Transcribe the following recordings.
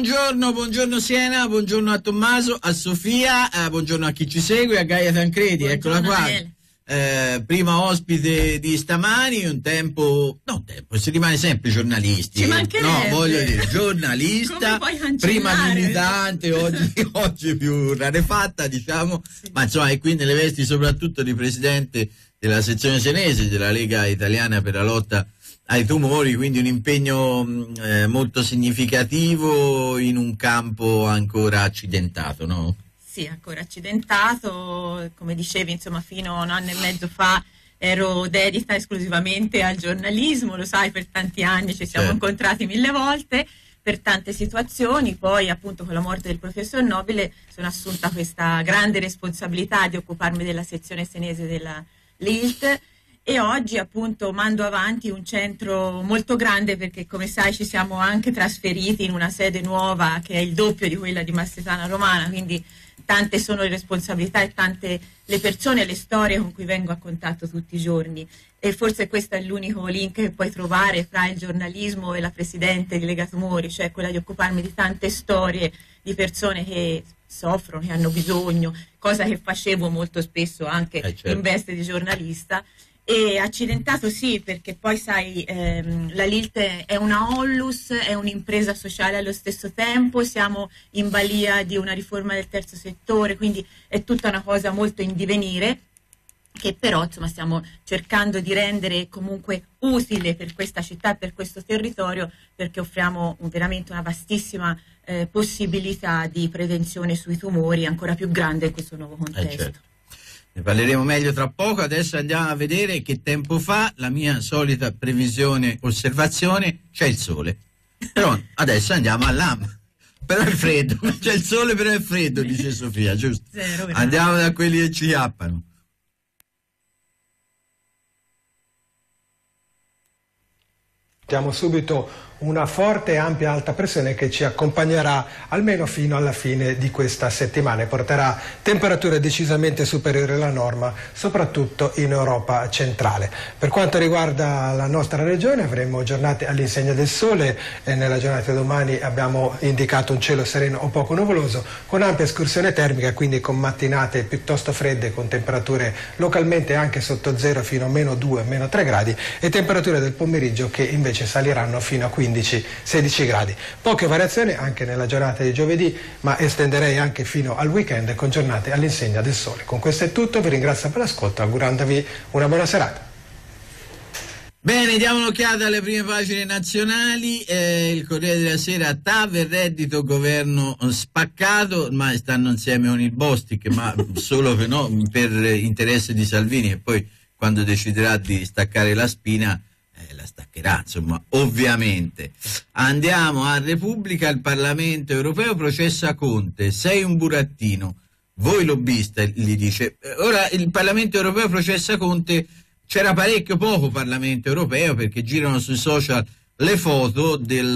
buongiorno Siena, buongiorno a Tommaso, a Sofia, buongiorno a chi ci segue, a Gaia Tancredi, eccola qua. Prima ospite di stamani, si rimane sempre giornalisti. Ci mancherebbe. No, voglio dire, giornalista, prima militante, oggi più rarefatta, diciamo, sì. Ma insomma è qui nelle vesti soprattutto di presidente della sezione senese della Lega Italiana per la lotta ai tumori, quindi un impegno molto significativo in un campo ancora accidentato, no? Sì, ancora accidentato, come dicevi, insomma, fino a un anno e mezzo fa ero dedita esclusivamente al giornalismo, lo sai, per tanti anni ci siamo incontrati 1000 volte, per tante situazioni, poi appunto con la morte del professor Nobile sono assunta questa grande responsabilità di occuparmi della sezione senese della LILT e oggi appunto mando avanti un centro molto grande perché come sai ci siamo anche trasferiti in una sede nuova che è il doppio di quella di Mastretana Romana, quindi tante sono le responsabilità e tante le persone e le storie con cui vengo a contatto tutti i giorni e forse questo è l'unico link che puoi trovare fra il giornalismo e la presidente di Lega Tumori, cioè quella di occuparmi di tante storie di persone che soffrono, che hanno bisogno, cosa che facevo molto spesso anche in veste di giornalista. E accidentato sì, perché poi sai, la LILT è una onlus, è un'impresa sociale allo stesso tempo, siamo in balia di una riforma del terzo settore, quindi è tutta una cosa molto in divenire, che però insomma stiamo cercando di rendere comunque utile per questa città, per questo territorio, perché offriamo veramente una vastissima possibilità di prevenzione sui tumori, ancora più grande in questo nuovo contesto. Ne parleremo meglio tra poco, adesso andiamo a vedere che tempo fa, la mia solita previsione, osservazione, c'è il sole. Però adesso andiamo all'AM. Però è freddo, c'è il sole però è freddo, dice Sofia, giusto? Andiamo da quelli che ci chiappano. Diamo subito una forte e ampia alta pressione che ci accompagnerà almeno fino alla fine di questa settimana e porterà temperature decisamente superiori alla norma, soprattutto in Europa centrale. Per quanto riguarda la nostra regione avremo giornate all'insegna del sole e nella giornata di domani abbiamo indicato un cielo sereno o poco nuvoloso con ampia escursione termica, quindi con mattinate piuttosto fredde con temperature localmente anche sotto zero fino a -2, -3 gradi e temperature del pomeriggio che invece saliranno fino a 15-16 gradi. Poche variazioni anche nella giornata di giovedì, ma estenderei anche fino al weekend con giornate all'insegna del sole. Con questo è tutto, vi ringrazio per l'ascolto, augurandovi una buona serata. Bene, diamo un'occhiata alle prime pagine nazionali. Il Corriere della Sera, TAV e reddito, governo spaccato, ormai stanno insieme con il Bostic, ma solo per interesse di Salvini, e poi quando deciderà di staccare la spina la staccherà, insomma, ovviamente. Andiamo a Repubblica, il Parlamento europeo processa Conte, sei un burattino, voi lobbista, gli dice. Ora il Parlamento europeo processa Conte, c'era parecchio poco Parlamento europeo perché girano sui social le foto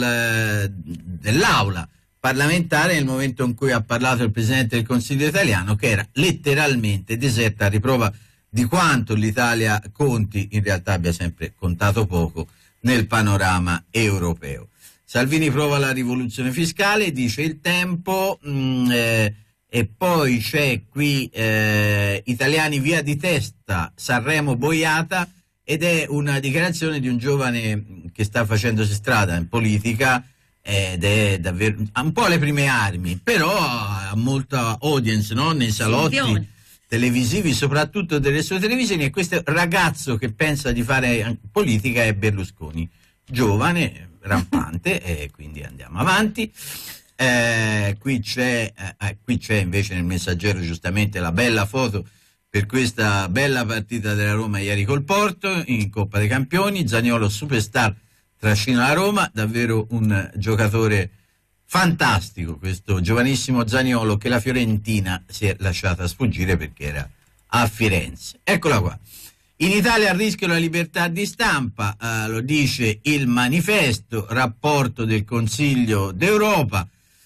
dell'aula parlamentare nel momento in cui ha parlato il Presidente del Consiglio italiano, che era letteralmente deserta, a riprova di quanto l'Italia conti, in realtà abbia sempre contato poco, nel panorama europeo. Salvini prova la rivoluzione fiscale, dice Il Tempo, e poi c'è qui italiani via di testa, Sanremo boiata, ed è una dichiarazione di un giovane che sta facendosi strada in politica ed è davvero un po' alle prime armi, però ha molta audience, no? Nei salotti televisivi, soprattutto delle sue televisioni, e questo ragazzo che pensa di fare politica è Berlusconi, giovane, rampante, e quindi andiamo avanti. Qui c'è invece nel Messaggero giustamente la bella foto per questa bella partita della Roma ieri col Porto in Coppa dei Campioni. Zaniolo superstar trascina la Roma, davvero un giocatore fantastico questo giovanissimo Zaniolo, che la Fiorentina si è lasciata sfuggire perché era a Firenze. Eccola qua. In Italia a rischio la libertà di stampa, lo dice il Manifesto, rapporto del Consiglio d'Europa.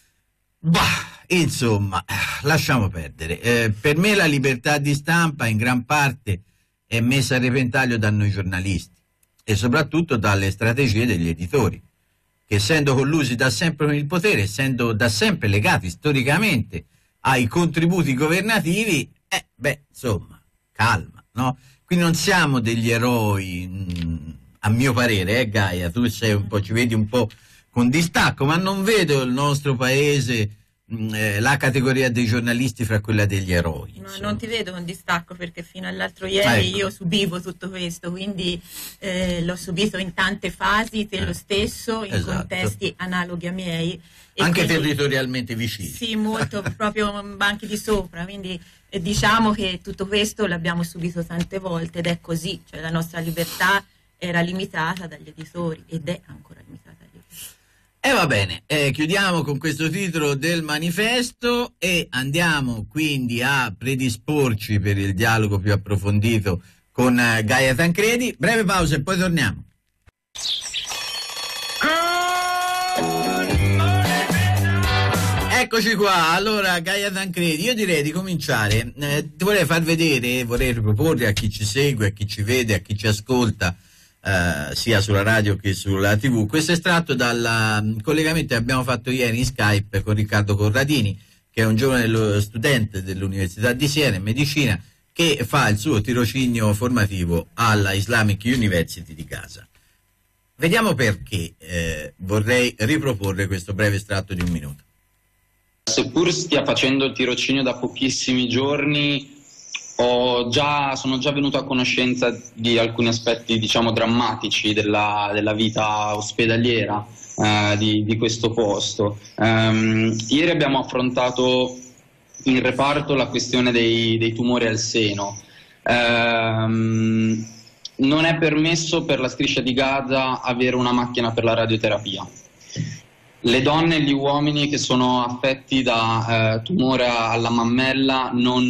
Insomma, lasciamo perdere. Per me la libertà di stampa in gran parte è messa a repentaglio da noi giornalisti e soprattutto dalle strategie degli editori. che essendo collusi da sempre con il potere, essendo da sempre legati storicamente ai contributi governativi, insomma, calma, no? Qui non siamo degli eroi, a mio parere, Gaia, tu sei un po', ci vedi un po' con distacco, ma non vedo il nostro paese, la categoria dei giornalisti fra quella degli eroi. No, non ti vedo con distacco, perché fino all'altro ieri io subivo tutto questo, quindi l'ho subito in tante fasi, te lo stesso, in contesti analoghi a miei. E anche quindi, territorialmente vicini. Sì, molto, proprio banchi di sopra, quindi diciamo che tutto questo l'abbiamo subito tante volte ed è così, cioè la nostra libertà era limitata dagli editori ed è ancora limitata dagli editori. E va bene, chiudiamo con questo titolo del manifesto e andiamo quindi a predisporci per il dialogo più approfondito con Gaia Tancredi. Breve pausa e poi torniamo. Eccoci qua, allora Gaia Tancredi, io direi di cominciare, ti vorrei far vedere, vorrei riproporre a chi ci segue, a chi ci vede, a chi ci ascolta, sia sulla radio che sulla TV, questo estratto dal collegamento che abbiamo fatto ieri in Skype con Riccardo Corradini, che è un giovane studente dell'Università di Siena in medicina, che fa il suo tirocinio formativo alla Islamic University di Gaza. Vediamo perché vorrei riproporre questo breve estratto di 1 minuto. Seppur stia facendo il tirocinio da pochissimi giorni, sono già venuto a conoscenza di alcuni aspetti, diciamo, drammatici della vita ospedaliera di questo posto. Ieri abbiamo affrontato in reparto la questione dei tumori al seno. Non è permesso per la striscia di Gaza avere una macchina per la radioterapia. Le donne e gli uomini che sono affetti da tumore alla mammella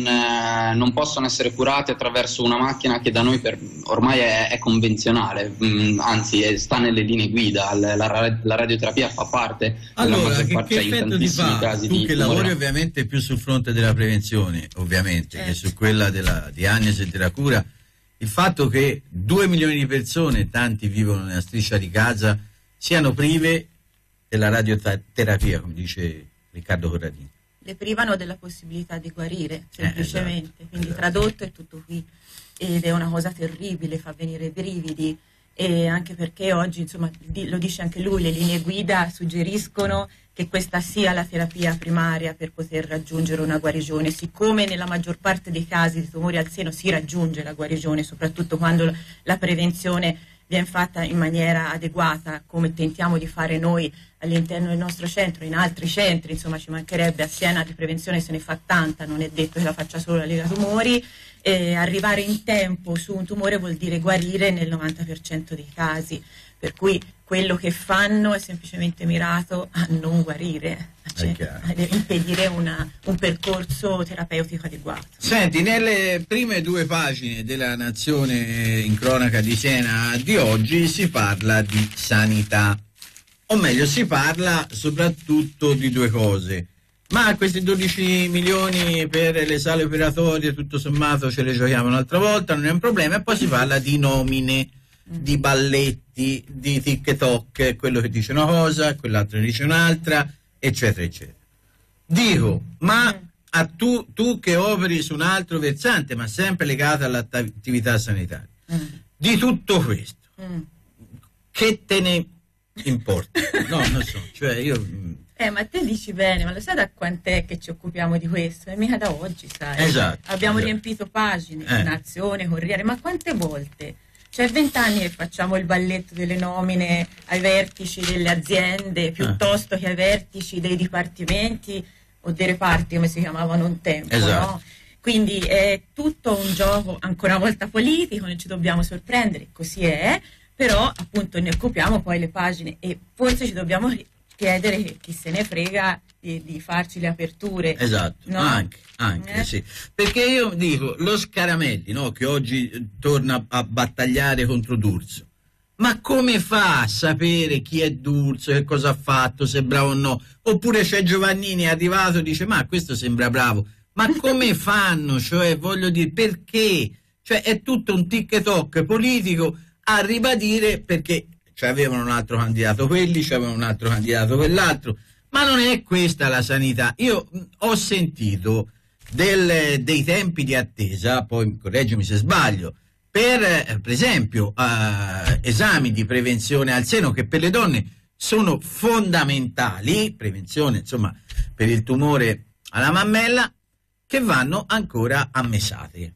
non possono essere curati attraverso una macchina che da noi ormai è convenzionale, anzi sta nelle linee guida. La radioterapia fa parte della maggior parte, che effetto ti fa? Casi Tu di che lavori ovviamente più sul fronte della prevenzione, ovviamente, che su quella della diagnosi e della cura, il fatto che 2 milioni di persone, tanti vivono nella striscia di Gaza, siano prive della radioterapia, come dice Riccardo Corradini. Le privano della possibilità di guarire, semplicemente, quindi tradotto è tutto qui, ed è una cosa terribile, fa venire i brividi, e anche perché oggi, insomma, lo dice anche lui, le linee guida suggeriscono che questa sia la terapia primaria per poter raggiungere una guarigione, siccome nella maggior parte dei casi di tumori al seno si raggiunge la guarigione, soprattutto quando la prevenzione viene fatta in maniera adeguata, come tentiamo di fare noi all'interno del nostro centro, in altri centri, insomma ci mancherebbe, a Siena di prevenzione se ne fa tanta, non è detto che la faccia solo la Lega Tumori, arrivare in tempo su un tumore vuol dire guarire nel 90% dei casi, per cui quello che fanno è semplicemente mirato a non guarire, cioè a impedire un percorso terapeutico adeguato. Senti, nelle prime 2 pagine della Nazione in cronaca di Siena di oggi si parla di sanità, o meglio si parla soprattutto di 2 cose. Ma questi 12 milioni per le sale operatorie tutto sommato ce le giochiamo un'altra volta, non è un problema, e poi si parla di nomine, di balletti, di TikTok, quello che dice una cosa, quell'altro dice un'altra, eccetera eccetera. Dico, ma tu che operi su un altro versante, ma sempre legato all'attività sanitaria, di tutto questo, che te ne importa? No, non so, cioè io... ma te dici bene, ma lo sai da quant'è che ci occupiamo di questo? È mica da oggi, sai. Esatto. Abbiamo riempito pagine, Nazione, Corriere, ma quante volte? Cioè 20 anni che facciamo il balletto delle nomine ai vertici delle aziende, piuttosto che ai vertici dei dipartimenti o dei reparti, come si chiamavano un tempo, no? Quindi è tutto un gioco, ancora una volta politico, non ci dobbiamo sorprendere, così è, però appunto ne occupiamo poi le pagine e forse ci dobbiamo chiedere chi se ne frega di farci le aperture. Esatto, no? anche sì. Perché io dico, lo Scaramelli, no, che oggi torna a battagliare contro D'Urso, ma come fa a sapere chi è D'Urso, che cosa ha fatto, se è bravo o no? Oppure c'è Giovannini, è arrivato e dice, ma questo sembra bravo, ma come fanno? Cioè, voglio dire, perché? Cioè, è tutto un TikTok politico a ribadire, perché c'avevano un altro candidato quelli, c'avevano un altro candidato quell'altro, ma non è questa la sanità. Io ho sentito dei tempi di attesa, poi correggimi se sbaglio, per esempio esami di prevenzione al seno, che per le donne sono fondamentali, prevenzione insomma per il tumore alla mammella, che vanno ancora ammesate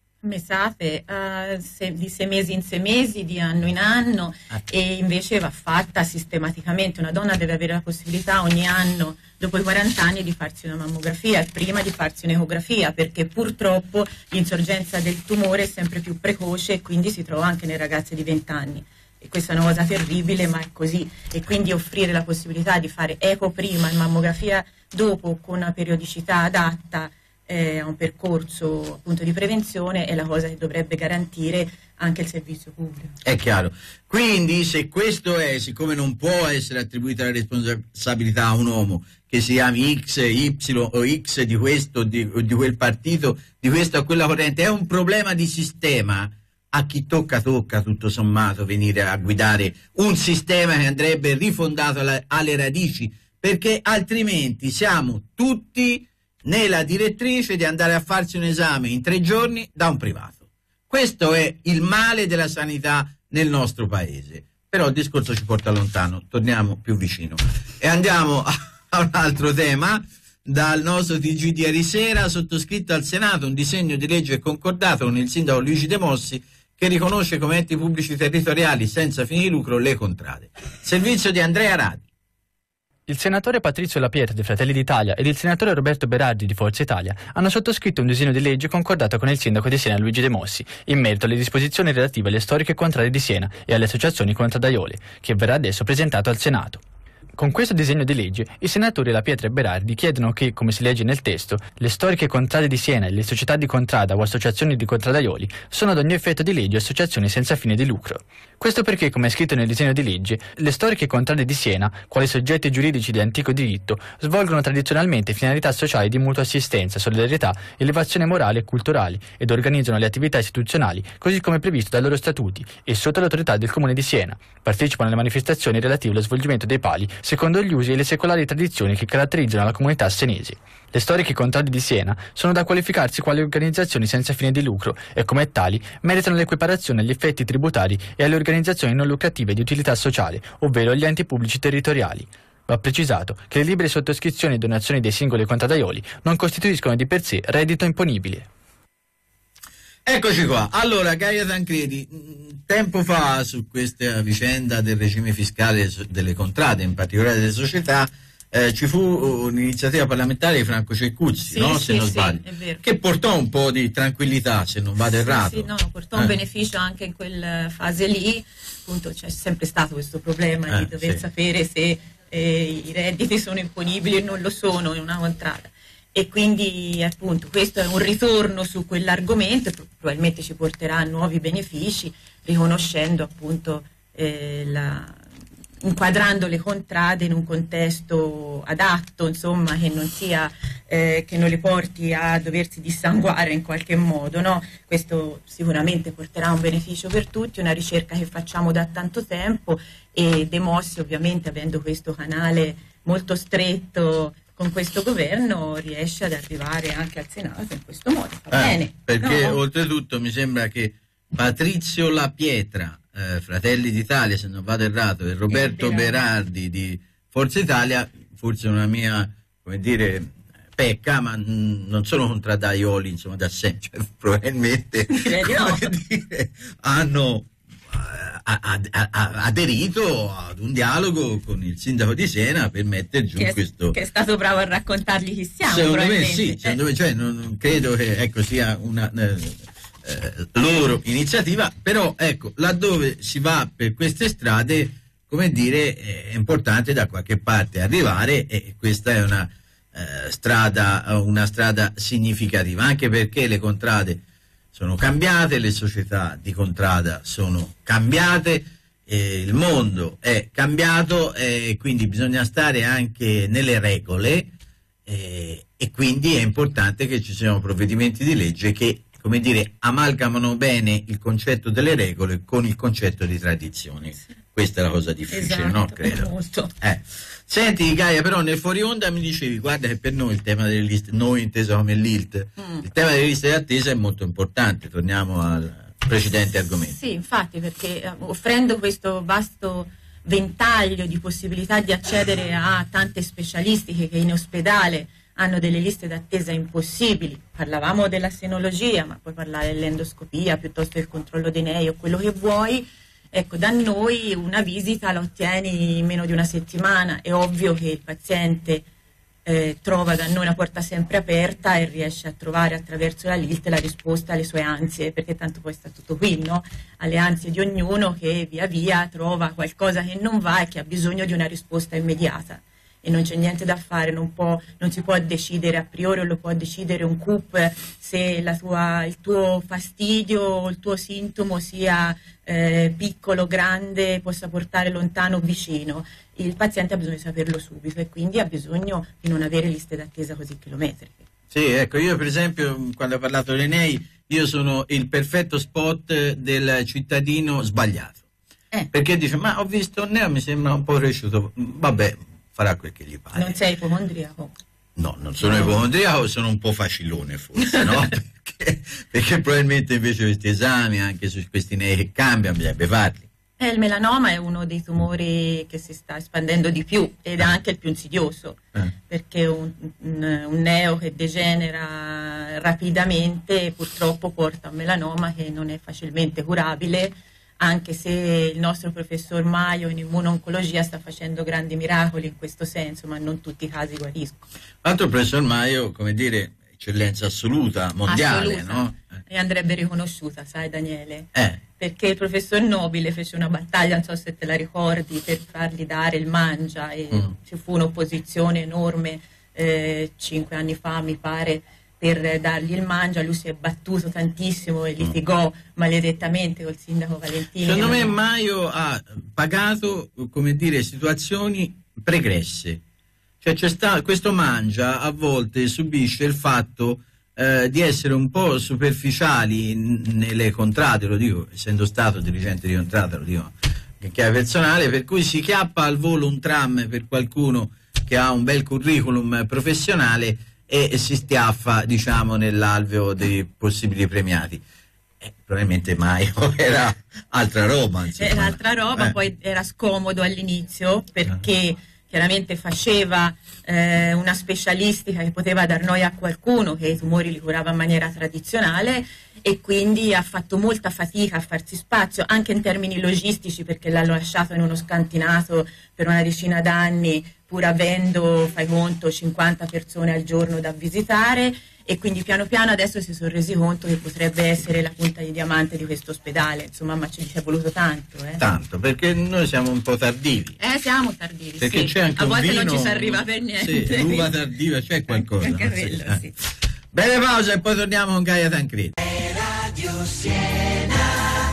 di 6 mesi in 6 mesi, di anno in anno, e invece va fatta sistematicamente. Una donna deve avere la possibilità ogni anno, dopo i 40 anni, di farsi una mammografia e prima di farsi un'ecografia, perché purtroppo l'insorgenza del tumore è sempre più precoce e quindi si trova anche nei ragazzi di 20 anni. E questa è una cosa terribile, ma è così. E quindi offrire la possibilità di fare eco prima e mammografia dopo, con una periodicità adatta a un percorso appunto di prevenzione, è la cosa che dovrebbe garantire anche il servizio pubblico. È chiaro. Quindi se questo è, siccome non può essere attribuita la responsabilità a un uomo che si chiami X, Y o X di questo o di quel partito, di questa o quella corrente, è un problema di sistema. A chi tocca tutto sommato venire a guidare un sistema che andrebbe rifondato alle radici, perché altrimenti siamo tutti nella direttrice di andare a farsi un esame in 3 giorni da un privato. Questo è il male della sanità nel nostro paese. Però il discorso ci porta lontano, torniamo più vicino e andiamo a un altro tema. Dal nostro TG di ieri sera, sottoscritto al Senato un disegno di legge concordato con il sindaco Luigi De Mossi, che riconosce come enti pubblici territoriali senza fini di lucro le contrade. Servizio di Andrea Radi. Il senatore Patrizio La Pietra di Fratelli d'Italia ed il senatore Roberto Berardi di Forza Italia hanno sottoscritto un disegno di legge concordato con il sindaco di Siena Luigi De Mossi in merito alle disposizioni relative alle storiche contrade di Siena e alle associazioni contradaiole, che verrà adesso presentato al Senato. Con questo disegno di legge, i senatori La Pietra e Berardi chiedono che, come si legge nel testo, le storiche contrade di Siena e le società di contrada o associazioni di contradaioli sono ad ogni effetto di legge associazioni senza fine di lucro. Questo perché, come è scritto nel disegno di legge, le storiche contrade di Siena, quali soggetti giuridici di antico diritto, svolgono tradizionalmente finalità sociali di mutua assistenza, solidarietà, elevazione morale e culturale ed organizzano le attività istituzionali così come previsto dai loro statuti e sotto l'autorità del Comune di Siena. Partecipano alle manifestazioni relative allo svolgimento dei pali secondo gli usi e le secolari tradizioni che caratterizzano la comunità senesi. Le storiche contrade di Siena sono da qualificarsi quali organizzazioni senza fine di lucro e, come tali, meritano l'equiparazione agli effetti tributari e alle organizzazioni non lucrative di utilità sociale, ovvero agli enti pubblici territoriali. Va precisato che le libere sottoscrizioni e donazioni dei singoli contradaioli non costituiscono di per sé reddito imponibile. Eccoci qua. Allora, Gaia Tancredi, tempo fa su questa vicenda del regime fiscale delle contrade, in particolare delle società, ci fu un'iniziativa parlamentare di Franco Ceccuzzi, sì, no? Sì, se non sbaglio, è vero. Che portò un po' di tranquillità, se non vado errato. Sì, no, portò un beneficio anche in quella fase lì. Appunto, c'è sempre stato questo problema di dover sapere se i redditi sono imponibili o non lo sono in una contrada. E quindi appunto questo è un ritorno su quell'argomento, probabilmente ci porterà a nuovi benefici, riconoscendo appunto inquadrando le contrade in un contesto adatto, insomma, che non sia che non le porti a doversi dissanguare in qualche modo, no? Questo sicuramente porterà un beneficio per tutti, una ricerca che facciamo da tanto tempo, e De Mossi, ovviamente, avendo questo canale molto stretto con questo governo, riesce ad arrivare anche al Senato in questo modo. Va bene. Perché no? Oltretutto mi sembra che Patrizio La Pietra, Fratelli d'Italia, se non vado errato, e Roberto Berardi di Forza Italia, forse una mia, come dire, pecca, ma non sono contraddaioli, insomma, da sempre, cioè, probabilmente hanno aderito ad un dialogo con il sindaco di Siena per mettere giù questo, che è stato bravo a raccontargli chi siamo. Secondo me sì, cioè, non credo che sia una loro iniziativa, però ecco, laddove si va per queste strade, come dire, è importante da qualche parte arrivare, e questa è una strada significativa, anche perché le contrade sono cambiate, le società di contrada sono cambiate, il mondo è cambiato, e quindi bisogna stare anche nelle regole, e quindi è importante che ci siano provvedimenti di legge che, come dire, amalgamano bene il concetto delle regole con il concetto di tradizioni. Questa è la cosa difficile, esatto, no? Credo. Molto. Senti Gaia, però nel fuori onda mi dicevi, guarda che per noi il tema delle liste, noi inteso come l'ILT, il tema delle liste d'attesa è molto importante. Torniamo al precedente argomento. Sì, infatti, perché offrendo questo vasto ventaglio di possibilità di accedere a tante specialistiche che in ospedale hanno delle liste d'attesa impossibili. Parlavamo della senologia, ma puoi parlare dell'endoscopia piuttosto del controllo dei nei o quello che vuoi. Ecco, da noi una visita la ottieni in meno di una settimana. È ovvio che il paziente trova da noi una porta sempre aperta e riesce a trovare attraverso la LILT la risposta alle sue ansie, perché tanto poi sta tutto qui, no? Alle ansie di ognuno che via via trova qualcosa che non va e che ha bisogno di una risposta immediata. E non c'è niente da fare, non si può decidere a priori, o lo può decidere un CUP se il tuo fastidio o il tuo sintomo sia piccolo, grande, possa portare lontano o vicino. Il paziente ha bisogno di saperlo subito e quindi ha bisogno di non avere liste d'attesa così chilometriche. Sì, ecco, io per esempio quando ho parlato dei nei, io sono il perfetto spot del cittadino sbagliato. Perché dice, ma ho visto un neo, mi sembra un po' cresciuto, vabbè, farà quel che gli pare. Non sei ipocondriaco? No, non sono ipocondriaco, sono un po' facilone forse, no? perché probabilmente invece questi esami, anche su questi nei che cambiano, bisognerebbe farli. Il melanoma è uno dei tumori che si sta espandendo di più ed è anche il più insidioso, perché un neo che degenera rapidamente purtroppo porta a un melanoma che non è facilmente curabile, anche se il nostro professor Maio in immuno-oncologia sta facendo grandi miracoli in questo senso, ma non tutti i casi guariscono. L'altro professor Maio, come dire, eccellenza assoluta, mondiale, assoluta, no? E andrebbe riconosciuta, sai Daniele? Perché il professor Nobile fece una battaglia, non so se te la ricordi, per fargli dare il mangia e ci fu un'opposizione enorme 5 anni fa, mi pare, per dargli il mangia. Lui si è battuto tantissimo e litigò maledettamente col sindaco Valentini. Secondo me Maio ha pagato, come dire, situazioni pregresse. Cioè questo mangia a volte subisce il fatto di essere un po' superficiali nelle contrade, lo dico essendo stato dirigente di contrada, lo dico che è personale, per cui si chiappa al volo un tram per qualcuno che ha un bel curriculum professionale e si stiaffa, diciamo, nell'alveo dei possibili premiati. Probabilmente Maio era altra roba, insomma. Era altra roba, poi era scomodo all'inizio perché chiaramente faceva una specialistica che poteva dar noia a qualcuno che i tumori li curava in maniera tradizionale, e quindi ha fatto molta fatica a farsi spazio anche in termini logistici, perché l'hanno lasciato in uno scantinato per una decina d'anni, pur avendo, fai conto, 50 persone al giorno da visitare, e quindi piano piano adesso si sono resi conto che potrebbe essere la punta di diamante di questo ospedale, insomma, ma ci è voluto tanto. Tanto, perché noi siamo un po' tardivi. Siamo tardivi, perché sì. c'è anche a volte vino, non ci si arriva per niente. Sì, l'uva tardiva, c'è qualcosa. Anche quello, sì. Bene, pausa e poi torniamo con Gaia Tancredi. Radio Siena.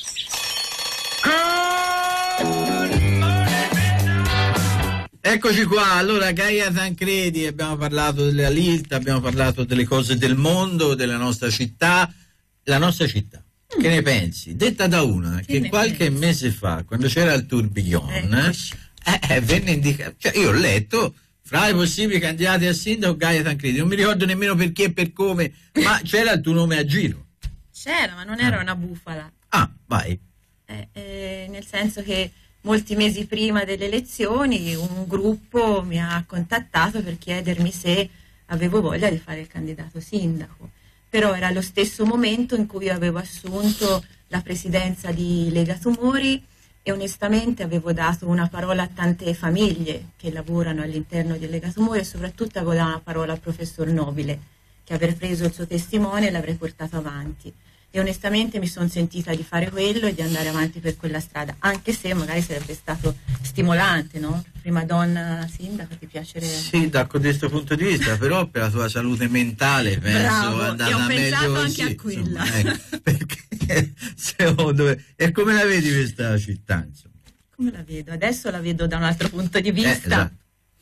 Eccoci qua, allora Gaia Tancredi, abbiamo parlato della LILT, abbiamo parlato delle cose del mondo, della nostra città. La nostra città, che ne pensi? Detta da una che qualche mese fa, quando c'era il tourbillon, venne indicato, cioè io ho letto fra i possibili candidati a sindaco Gaia Tancredi, non mi ricordo nemmeno perché e per come, ma c'era il tuo nome a giro. C'era, ma non era una bufala. Vai. Nel senso che molti mesi prima delle elezioni un gruppo mi ha contattato per chiedermi se avevo voglia di fare il candidato sindaco, però era lo stesso momento in cui io avevo assunto la presidenza di Lega Tumori e onestamente avevo dato una parola a tante famiglie che lavorano all'interno di Lega Tumori, e soprattutto avevo dato una parola al professor Nobile, che avrei preso il suo testimone e l'avrei portato avanti. E onestamente mi sono sentita di fare quello e di andare avanti per quella strada, anche se magari sarebbe stato stimolante, no? Prima donna sindaco, ti piacerebbe? Sì, da questo punto di vista, però per la tua salute mentale penso è andata io ho pensato meglio anche così, a quella. Insomma, perché secondo me, e come la vedi questa città, insomma? Come la vedo? Adesso la vedo da un altro punto di vista. Esatto.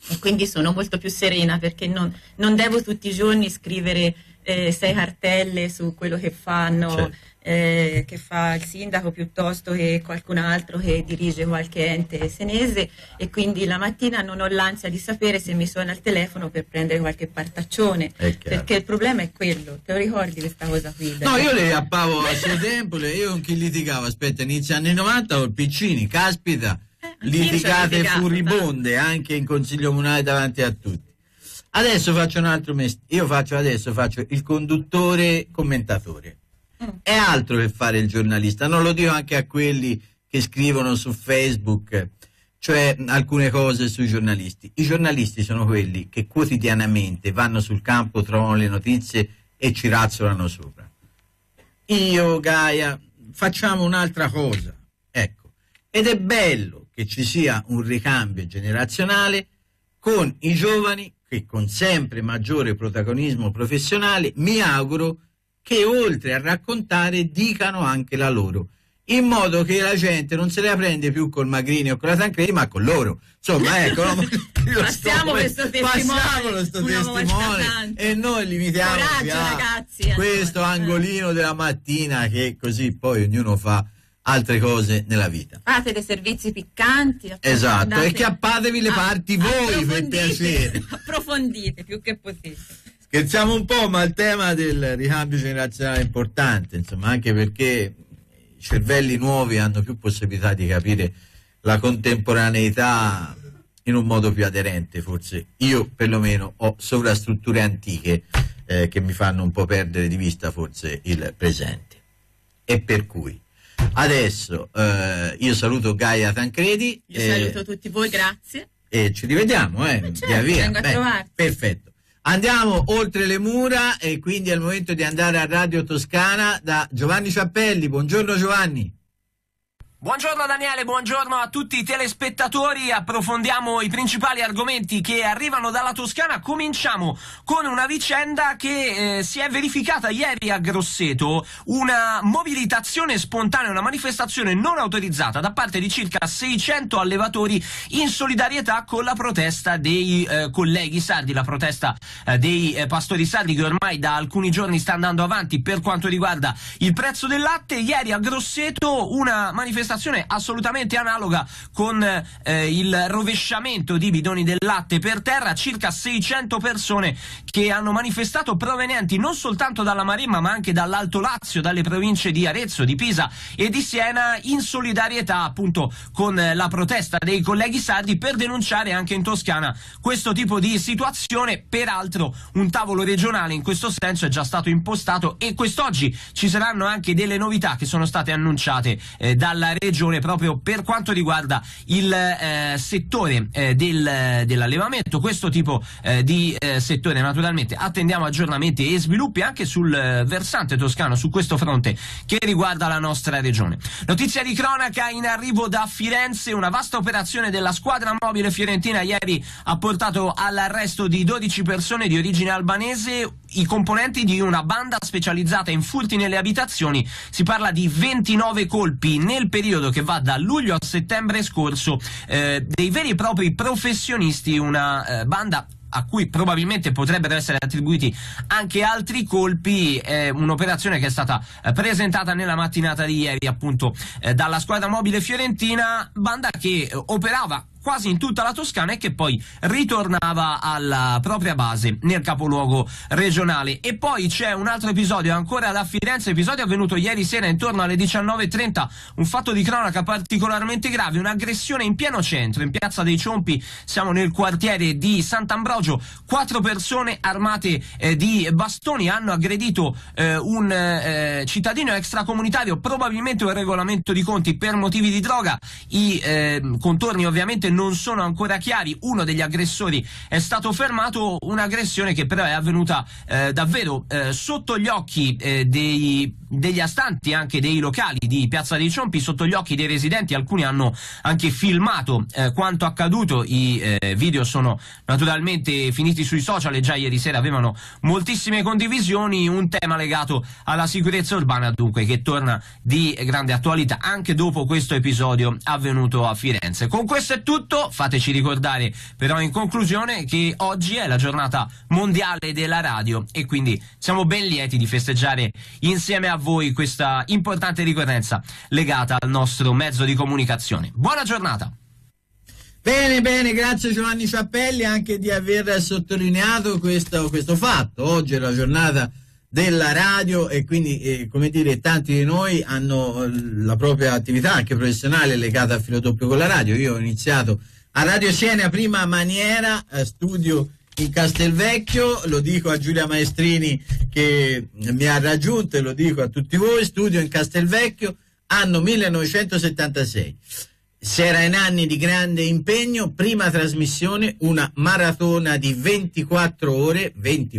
e quindi sono molto più serena, perché non devo tutti i giorni scrivere 6 cartelle su quello che fanno, certo. Che fa il sindaco piuttosto che qualcun altro che dirige qualche ente senese, e quindi la mattina non ho l'ansia di sapere se mi suona il telefono per prendere qualche partaccione, perché il problema è quello. Te lo ricordi questa cosa qui? No, io le appavo a suo tempo, io con chi litigavo, aspetta, inizio anni 90 con Piccini, caspita, litigate furibonde anche in consiglio comunale davanti a tutti. Adesso faccio un altro mestiere, adesso faccio il conduttore commentatore. È altro che fare il giornalista, non lo dico anche a quelli che scrivono su Facebook, cioè alcune cose sui giornalisti. I giornalisti sono quelli che quotidianamente vanno sul campo, trovano le notizie e ci razzolano sopra. Io, Gaia, facciamo un'altra cosa, ecco, ed è bello che ci sia un ricambio generazionale con i giovani che con sempre maggiore protagonismo professionale, mi auguro che oltre a raccontare dicano anche la loro, in modo che la gente non se la prende più col Magrini o con la Tancredi, ma con loro. Insomma, ecco, passiamo questo testimone e noi limitiamo ragazzi, questo angolino della mattina, che così poi ognuno fa altre cose nella vita. Fate dei servizi piccanti, esatto, e chiappatevi le parti voi, per piacere. Approfondite più che potete. Scherziamo un po', ma il tema del ricambio generazionale è importante, insomma, anche perché i cervelli nuovi hanno più possibilità di capire la contemporaneità in un modo più aderente. Forse io perlomeno ho sovrastrutture antiche che mi fanno un po' perdere di vista forse il presente. E per cui adesso io saluto Gaia Tancredi. Io saluto tutti voi, grazie. E ci rivediamo, certo, via via. Vengo a trovarti. Perfetto. Andiamo oltre le mura e quindi è il momento di andare a Radio Toscana da Giovanni Ciappelli. Buongiorno Giovanni. Buongiorno Daniele, buongiorno a tutti i telespettatori. Approfondiamo i principali argomenti che arrivano dalla Toscana. Cominciamo con una vicenda che si è verificata ieri a Grosseto, una mobilitazione spontanea, una manifestazione non autorizzata da parte di circa 600 allevatori in solidarietà con la protesta dei colleghi sardi, la protesta dei pastori sardi che ormai da alcuni giorni sta andando avanti per quanto riguarda il prezzo del latte. Ieri a Grosseto una manifestazione assolutamente analoga con il rovesciamento di bidoni del latte per terra, circa 600 persone che hanno manifestato, provenienti non soltanto dalla Maremma ma anche dall'Alto Lazio, dalle province di Arezzo, di Pisa e di Siena, in solidarietà appunto con la protesta dei colleghi sardi, per denunciare anche in Toscana questo tipo di situazione. Peraltro un tavolo regionale in questo senso è già stato impostato e quest'oggi ci saranno anche delle novità che sono state annunciate dalla regione proprio per quanto riguarda il settore dell'allevamento. Questo tipo di settore, naturalmente attendiamo aggiornamenti e sviluppi anche sul versante toscano su questo fronte che riguarda la nostra regione. Notizia di cronaca in arrivo da Firenze: una vasta operazione della squadra mobile fiorentina ieri ha portato all'arresto di 12 persone di origine albanese, i componenti di una banda specializzata in furti nelle abitazioni. Si parla di 29 colpi nel periodo che va da luglio a settembre scorso, dei veri e propri professionisti, una banda a cui probabilmente potrebbero essere attribuiti anche altri colpi. È un'operazione che è stata presentata nella mattinata di ieri appunto dalla squadra mobile fiorentina, banda che operava quasi in tutta la Toscana e che poi ritornava alla propria base nel capoluogo regionale. E poi c'è un altro episodio ancora da Firenze, episodio avvenuto ieri sera intorno alle 19:30, un fatto di cronaca particolarmente grave, un'aggressione in pieno centro, in piazza dei Ciompi, siamo nel quartiere di Sant'Ambrogio. 4 persone armate di bastoni hanno aggredito un cittadino extracomunitario, probabilmente un regolamento di conti per motivi di droga. I contorni ovviamente non sono ancora chiari. Uno degli aggressori è stato fermato, un'aggressione che però è avvenuta davvero sotto gli occhi degli astanti, anche dei locali di Piazza dei Ciompi, sotto gli occhi dei residenti. Alcuni hanno anche filmato quanto accaduto. I video sono naturalmente finiti sui social e già ieri sera avevano moltissime condivisioni. Un tema legato alla sicurezza urbana dunque che torna di grande attualità anche dopo questo episodio avvenuto a Firenze. Con questo è tutto. tutto, fateci ricordare però in conclusione che oggi è la giornata mondiale della radio e quindi siamo ben lieti di festeggiare insieme a voi questa importante ricorrenza legata al nostro mezzo di comunicazione. Buona giornata! Bene, grazie Giovanni Ciappelli anche di aver sottolineato questo fatto. Oggi è la giornata della radio e quindi, come dire, tanti di noi hanno la propria attività anche professionale legata al filo doppio con la radio. Io ho iniziato a Radio Siena prima maniera, studio in Castelvecchio, lo dico a Giulia Maestrini che mi ha raggiunto e lo dico a tutti voi, studio in Castelvecchio, anno 1976. Si era in anni di grande impegno, prima trasmissione, una maratona di 24 ore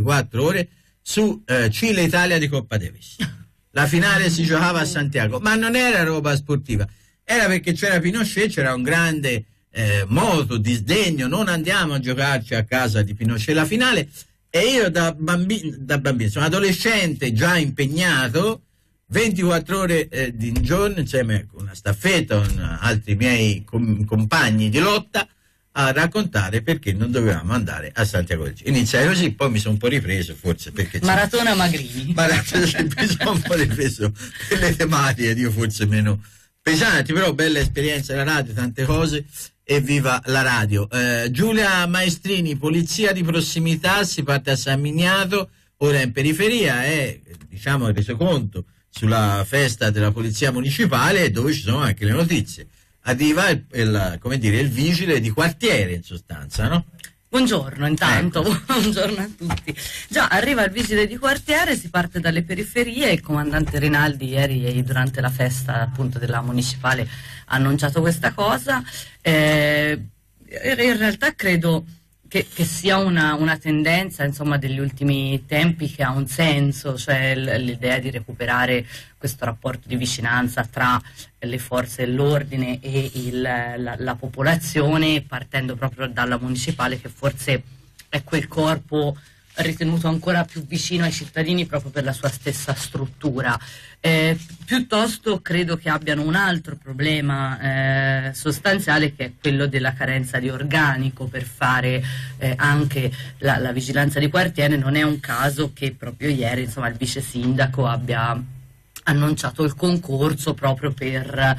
su Cile-Italia di Coppa Davis. La finale si giocava a Santiago, ma non era roba sportiva, era perché c'era Pinochet, c'era un grande moto, disdegno, non andiamo a giocarci a casa di Pinochet la finale, e io da bambino, sono adolescente già impegnato, 24 ore di un giorno insieme con una staffetta, con altri miei compagni di lotta, a raccontare perché non dovevamo andare a Santiago del Cile. Iniziai così, poi mi sono un po' ripreso, forse perché Maratona Magrini. Mi sono un po' ripreso per le tematiche, io forse meno pesanti, però bella esperienza la radio, tante cose, e viva la radio. Giulia Maestrini, polizia di prossimità, si parte a San Miniato, ora in periferia, diciamo il resoconto sulla festa della polizia municipale, dove ci sono anche le notizie. Arriva il vigile di quartiere, in sostanza, no? Buongiorno intanto, buongiorno a tutti. Già, arriva il vigile di quartiere, si parte dalle periferie, il comandante Rinaldi ieri durante la festa appunto della municipale ha annunciato questa cosa. In realtà credo che sia una tendenza, insomma, degli ultimi tempi, che ha un senso, cioè l'idea di recuperare questo rapporto di vicinanza tra le forze dell'ordine e la popolazione, partendo proprio dalla municipale, che forse è quel corpo ritenuto ancora più vicino ai cittadini proprio per la sua stessa struttura. Piuttosto credo che abbiano un altro problema sostanziale, che è quello della carenza di organico per fare anche la vigilanza di quartiere. Non è un caso che proprio ieri, insomma, il vice sindaco abbia annunciato il concorso proprio per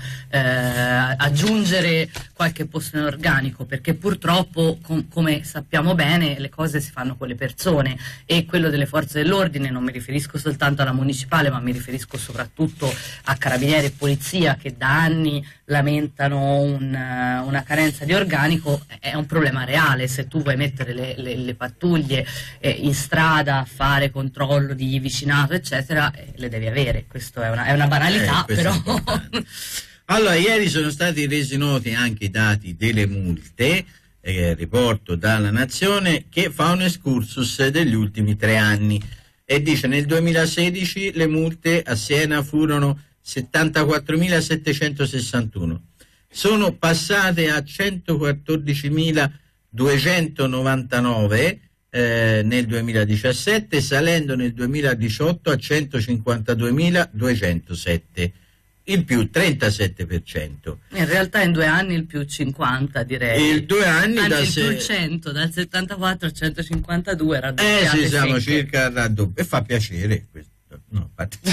aggiungere qualche posto in organico, perché purtroppo come sappiamo bene le cose si fanno con le persone, e quello delle forze dell'ordine, non mi riferisco soltanto alla municipale, ma mi riferisco soprattutto a carabinieri e polizia, che da anni lamentano una carenza di organico. È un problema reale. Se tu vuoi mettere le pattuglie in strada a fare controllo di vicinato eccetera, le devi avere. Questo è una banalità, però. Allora, ieri sono stati resi noti anche i dati delle multe, riporto dalla Nazione, che fa un excursus degli ultimi 3 anni e dice: nel 2016 le multe a Siena furono 74.761, sono passate a 114.299 nel 2017, salendo nel 2018 a 152.207, il più 37%. In realtà in 2 anni il più 50, direi. Il 2 anni il più 100, dal 74 al 152 raddoppiate. Sì, siamo circa al raddoppio, e fa piacere questo. No,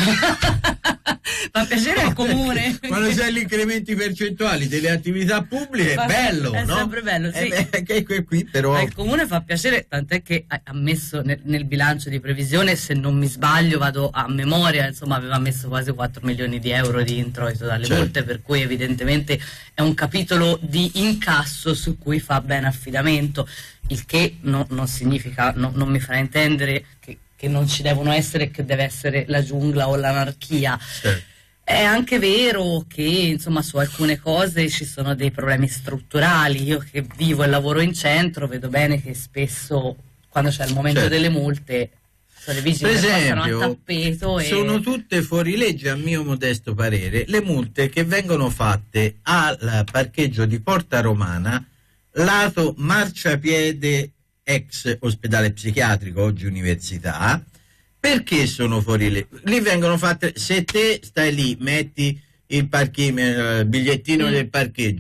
fa piacere al comune. Quando c'è gli incrementi percentuali delle attività pubbliche è bello, è no? sempre bello, sì. Che qui però al comune fa piacere, tant'è che ha messo nel bilancio di previsione, se non mi sbaglio, vado a memoria, insomma, aveva messo quasi 4 milioni di euro di introito dalle multe, per cui evidentemente è un capitolo di incasso su cui fa bene affidamento, il che non significa, non mi farà intendere che non ci devono essere, che deve essere la giungla o l'anarchia. È anche vero che, insomma, su alcune cose ci sono dei problemi strutturali. Io che vivo e lavoro in centro vedo bene che spesso, quando c'è il momento delle multe, sono le vigili che passano a tappeto sono tutte fuori legge, a mio modesto parere, le multe che vengono fatte al parcheggio di Porta Romana, lato marciapiede ex ospedale psichiatrico, oggi università. Perché sono fuori lì vengono fatte, se te stai lì, metti il bigliettino del parcheggio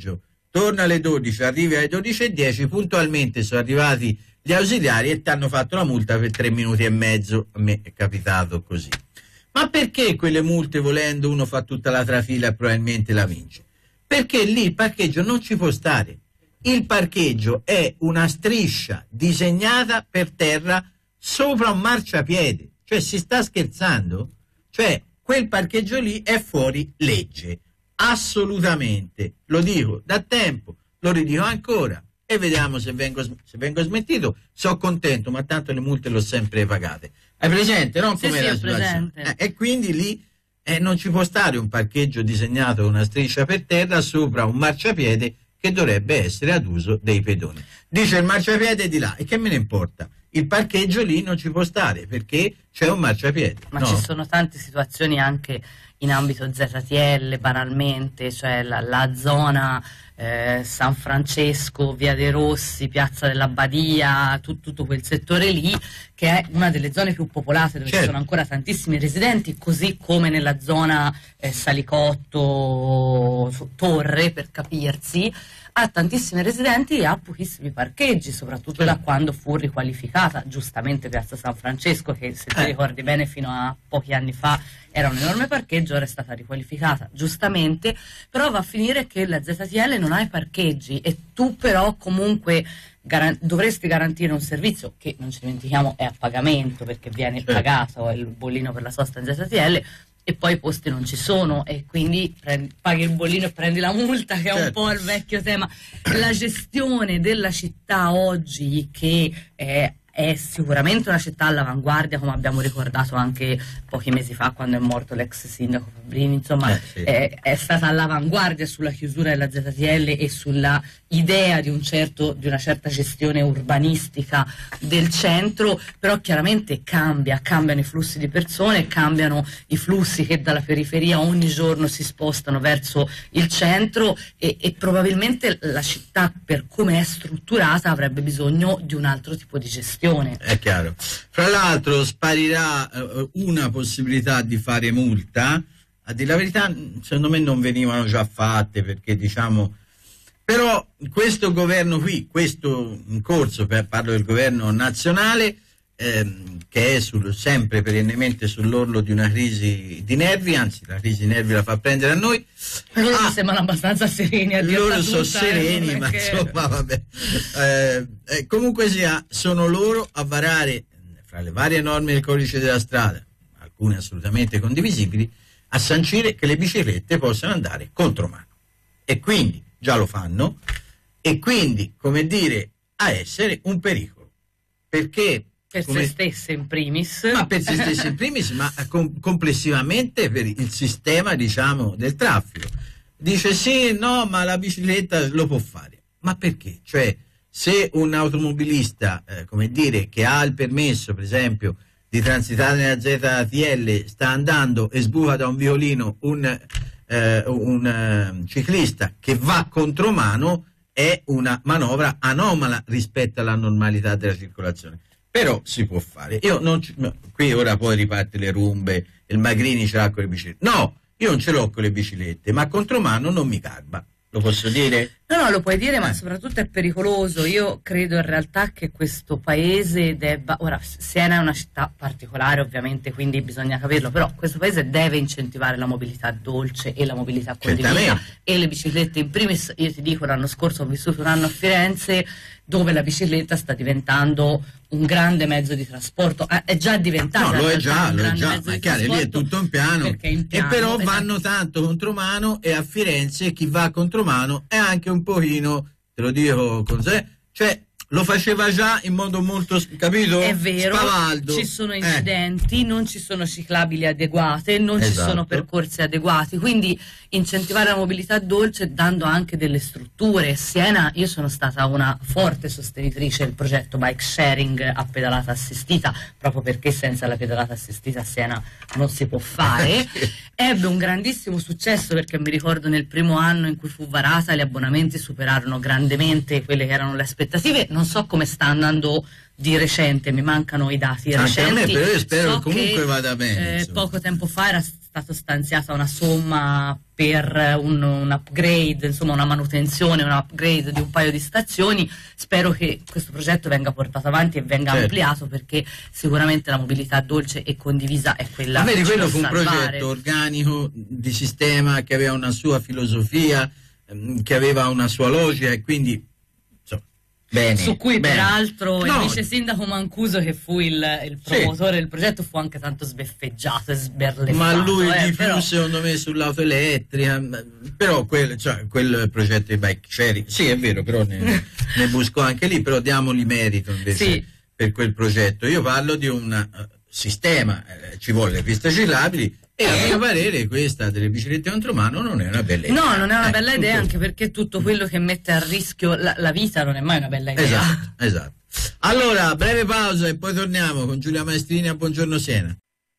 torna alle 12, arrivi alle 12:10, puntualmente sono arrivati gli ausiliari e ti hanno fatto la multa per 3 minuti e mezzo. A me è capitato così. Ma perché quelle multe, volendo, uno fa tutta la trafila e probabilmente la vince? Perché lì il parcheggio non ci può stare. Il parcheggio è una striscia disegnata per terra sopra un marciapiede. Cioè, si sta scherzando? Cioè, quel parcheggio lì è fuori legge. Assolutamente. Lo dico da tempo, lo ridico ancora e vediamo se vengo smentito. Sono contento, ma tanto le multe l'ho sempre pagate. Hai presente, no? Come la situazione? E quindi lì non ci può stare un parcheggio disegnato con una striscia per terra sopra un marciapiede che dovrebbe essere ad uso dei pedoni. Dice il marciapiede di là, e che me ne importa? Il parcheggio lì non ci può stare perché c'è un marciapiede. Ma ci sono tante situazioni anche in ambito ZTL, banalmente, cioè la zona San Francesco, Via dei Rossi, Piazza della Badia, tutto quel settore lì, che è una delle zone più popolate, dove ci sono ancora tantissimi residenti, così come nella zona Salicotto, Torre, per capirsi, ha tantissimi residenti e ha pochissimi parcheggi, soprattutto da quando fu riqualificata giustamente Piazza San Francesco, che se ti ricordi bene fino a pochi anni fa era un enorme parcheggio, ora è stata riqualificata giustamente, però va a finire che la ZTL non ha i parcheggi e tu però comunque dovresti garantire un servizio che, non ci dimentichiamo, è a pagamento, perché viene pagato il bollino per la sosta in ZTL, e poi i posti non ci sono e quindi paghi il bollino e prendi la multa, che è un po' il vecchio tema. La gestione della città oggi, che è sicuramente una città all'avanguardia, come abbiamo ricordato anche pochi mesi fa quando è morto l'ex sindaco Fabbrini, insomma è stata all'avanguardia sulla chiusura della ZTL e sulla idea di una certa gestione urbanistica del centro, però chiaramente cambiano i flussi di persone, cambiano i flussi che dalla periferia ogni giorno si spostano verso il centro e probabilmente la città, per come è strutturata, avrebbe bisogno di un altro tipo di gestione. È chiaro. Fra l'altro sparirà una possibilità di fare multa, a dire la verità secondo me non venivano già fatte, perché diciamo, però questo governo qui, questo in corso, parlo del governo nazionale, che è sempre perennemente sull'orlo di una crisi di nervi, anzi la crisi di nervi la fa prendere a noi. Loro sembrano abbastanza sereni a dirla loro sono sereni, ma insomma vabbè. Comunque sia, sono loro a varare, fra le varie norme del codice della strada, alcune assolutamente condivisibili, a sancire che le biciclette possano andare contromano, e quindi già lo fanno, e quindi, come dire, a essere un pericolo, perché per se stesse in primis, ma per se stesse in primis, ma complessivamente per il sistema, diciamo, del traffico. Dice sì, no, ma la bicicletta lo può fare, ma perché? Cioè, se un automobilista, come dire, che ha il permesso, per esempio, di transitare nella ZTL, sta andando e sbuca da un violino un ciclista che va contromano, è una manovra anomala rispetto alla normalità della circolazione. Però si può fare. Io non qui ora poi riparte le rumbe, il Magrini ce l'ha con le biciclette. No, io non ce l'ho con le biciclette, ma contromano non mi garba. Lo posso dire? No, lo puoi dire, ma soprattutto è pericoloso. Io credo in realtà che questo paese debba... Ora, Siena è una città particolare, ovviamente, quindi bisogna capirlo, però questo paese deve incentivare la mobilità dolce e la mobilità condivisa, e le biciclette in primis. Io ti dico, l'anno scorso ho vissuto un anno a Firenze, dove la bicicletta sta diventando un grande mezzo di trasporto, è già diventata. No, lo è già, ma è chiaro, lì è tutto in piano, e però vanno tanto contromano, e a Firenze chi va contromano è anche un pochino, te lo dico con sé, cioè lo faceva già in modo molto, capito? È vero, spavaldo. Ci sono incidenti, non ci sono ciclabili adeguate, non ci sono percorsi adeguati, quindi incentivare la mobilità dolce dando anche delle strutture. Siena, io sono stata una forte sostenitrice del progetto bike sharing a pedalata assistita, proprio perché senza la pedalata assistita a Siena non si può fare. Ebbe un grandissimo successo, perché mi ricordo nel primo anno in cui fu varata gli abbonamenti superarono grandemente quelle che erano le aspettative. Non so come sta andando di recente, mi mancano i dati recenti. Anche a me, però io spero che comunque vada bene. Poco tempo fa stato stanziata una somma per un upgrade, insomma una manutenzione, un upgrade di un paio di stazioni. Spero che questo progetto venga portato avanti e venga ampliato, perché sicuramente la mobilità dolce e condivisa è quella che ci quello può fu un salvare. progetto organico di sistema che aveva una sua filosofia, che aveva una sua logica, e quindi bene, su cui bene. peraltro il vice sindaco Mancuso, che fu il promotore del progetto, fu anche tanto sbeffeggiato e sberleffato. Ma lui di più, però... secondo me, sull'auto elettrica, però quel progetto di bike sharing, sì è vero, però ne busco anche lì, però diamogli merito invece per quel progetto. Io parlo di un sistema, ci vuole le piste ciclabili, e a mio parere questa delle biciclette contromano non è una bella idea. No, non è una bella idea, anche perché tutto quello che mette a rischio la vita non è mai una bella idea. Esatto. Allora, breve pausa e poi torniamo con Giulia Maestrini a Buongiorno Siena.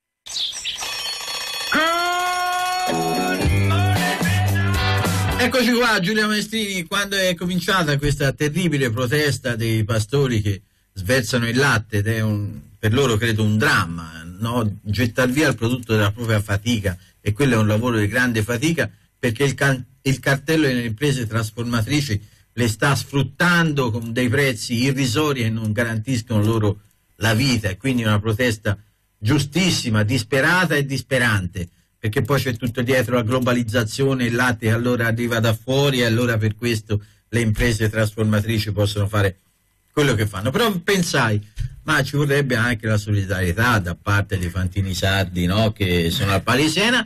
Eccoci qua, Giulia Maestrini. Quando è cominciata questa terribile protesta dei pastori che sversano il latte, ed è per loro credo un dramma, no? Gettar via il prodotto della propria fatica, e quello è un lavoro di grande fatica, perché il cartello delle imprese trasformatrici le sta sfruttando con dei prezzi irrisori che non garantiscono loro la vita, e quindi una protesta giustissima, disperata e disperante, perché poi c'è tutto dietro la globalizzazione, il latte che allora arriva da fuori, e allora per questo le imprese trasformatrici possono fare quello che fanno. Però pensai, ma ci vorrebbe anche la solidarietà da parte dei fantini sardi, no? Che sono al Palio di Siena.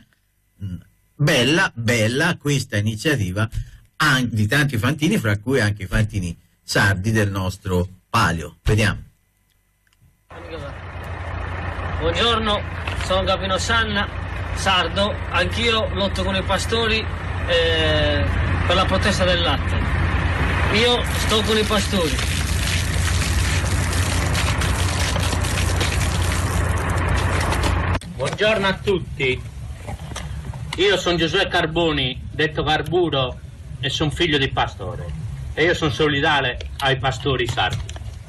Bella questa iniziativa di tanti fantini, fra cui anche i fantini sardi del nostro Palio. Vediamo. Buongiorno, sono Gabino Sanna, sardo, anch'io lotto con i pastori per la protesta del latte. Io sto con i pastori. Buongiorno a tutti, io sono Giosuè Carboni, detto Carburo, e sono figlio di pastore, e io sono solidale ai pastori sardi.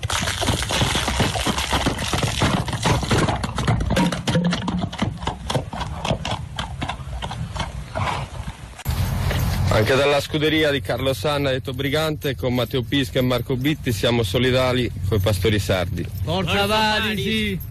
Anche dalla scuderia di Carlo Sanna, detto Brigante, con Matteo Pisca e Marco Bitti siamo solidali con i pastori sardi. Forza Vadisi!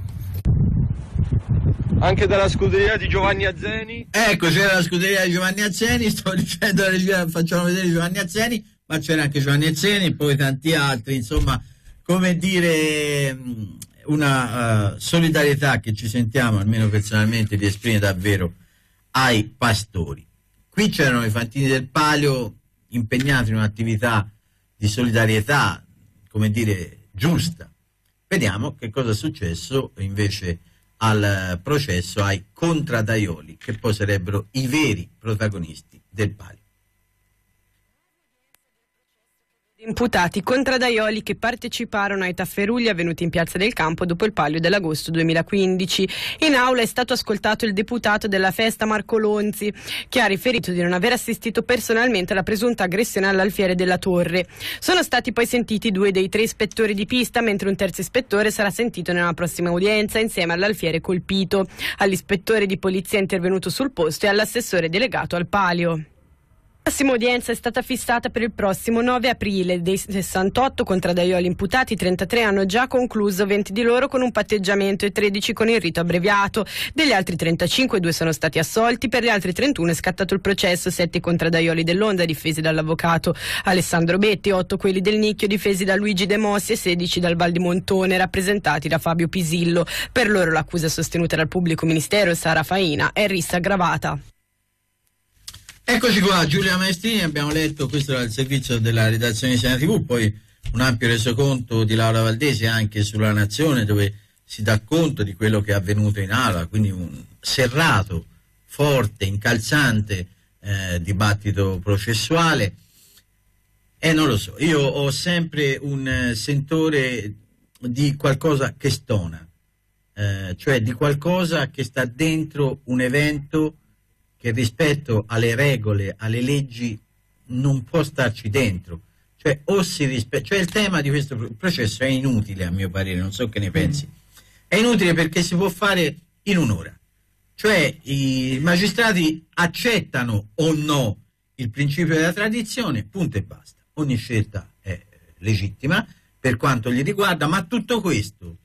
Anche dalla scuderia di Giovanni Azzeni. Ecco, c'era la scuderia di Giovanni Azzeni, sto dicendo alla regia, facciamo vedere Giovanni Azzeni, ma c'era anche Giovanni Azzeni e poi tanti altri, insomma, come dire, una solidarietà che ci sentiamo, almeno personalmente, di esprimere davvero ai pastori. Qui c'erano i fantini del Palio impegnati in un'attività di solidarietà, come dire, giusta. Vediamo che cosa è successo invece al processo ai contraddaioli, che poi sarebbero i veri protagonisti del Palio. Imputati contraddaioli che parteciparono ai tafferugli avvenuti in Piazza del Campo dopo il Palio dell'agosto 2015. In aula è stato ascoltato il deputato della festa Marco Lonzi, che ha riferito di non aver assistito personalmente alla presunta aggressione all'alfiere della Torre. Sono stati poi sentiti 2 dei 3 ispettori di pista, mentre un terzo ispettore sarà sentito nella prossima udienza insieme all'alfiere colpito, all'ispettore di polizia intervenuto sul posto e all'assessore delegato al Palio. La prossima udienza è stata fissata per il prossimo 9 aprile. Dei 68 contraddaioli imputati, 33 hanno già concluso, 20 di loro con un patteggiamento e 13 con il rito abbreviato. Degli altri 35, 2 sono stati assolti, per gli altri 31 è scattato il processo, 7 contraddaioli dell'Onda difesi dall'avvocato Alessandro Betti, 8 quelli del Nicchio difesi da Luigi De Mossi e 16 dal Val di Montone rappresentati da Fabio Pisillo. Per loro l'accusa sostenuta dal pubblico ministero Sara Faina è rissa aggravata. Eccoci qua, Giulia Maestrini, abbiamo letto, questo era il servizio della redazione di Siena TV, poi un ampio resoconto di Laura Valdesi anche sulla Nazione, dove si dà conto di quello che è avvenuto in aula, quindi un serrato, forte, incalzante dibattito processuale. E non lo so, io ho sempre un sentore di qualcosa che stona, cioè di qualcosa che sta dentro un evento che rispetto alle regole, alle leggi, non può starci dentro. Cioè, o si rispetta, cioè il tema di questo processo è inutile, a mio parere, non so che ne pensi. È inutile perché si può fare in un'ora. Cioè i magistrati accettano o no il principio della tradizione, punto e basta. Ogni scelta è legittima per quanto gli riguarda, ma tutto questo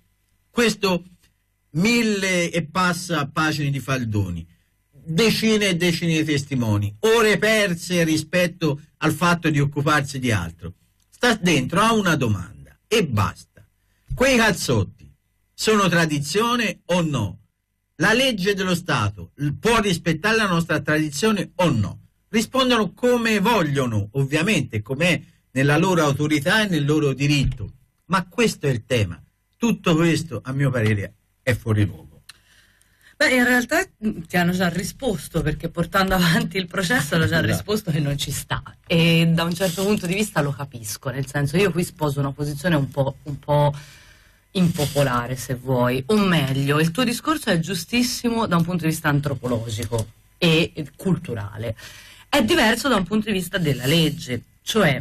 1000 e passa pagine di faldoni, decine e decine di testimoni, ore perse rispetto al fatto di occuparsi di altro, sta dentro a una domanda e basta. Quei cazzotti sono tradizione o no? La legge dello Stato può rispettare la nostra tradizione o no? Rispondono come vogliono, ovviamente, com'è nella loro autorità e nel loro diritto. Ma questo è il tema. Tutto questo, a mio parere, è fuori luogo. Beh, in realtà ti hanno già risposto, perché portando avanti il processo hanno già risposto che non ci sta. E da un certo punto di vista lo capisco, nel senso, io qui sposo una posizione un po' impopolare, se vuoi, o meglio, il tuo discorso è giustissimo da un punto di vista antropologico e culturale. È diverso da un punto di vista della legge, cioè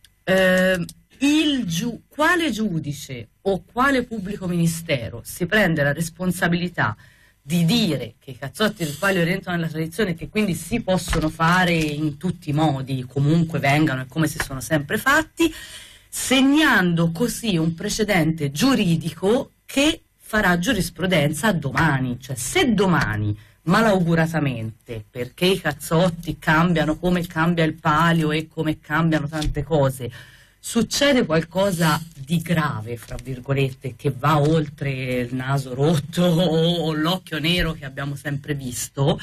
quale giudice o quale pubblico ministero si prende la responsabilità di dire che i cazzotti del Palio rientrano nella tradizione e che quindi si possono fare in tutti i modi, comunque vengano e come si sono sempre fatti, segnando così un precedente giuridico che farà giurisprudenza domani. Cioè, se domani malauguratamente, perché i cazzotti cambiano come cambia il Palio e come cambiano tante cose, succede qualcosa di grave, fra virgolette, che va oltre il naso rotto o l'occhio nero che abbiamo sempre visto,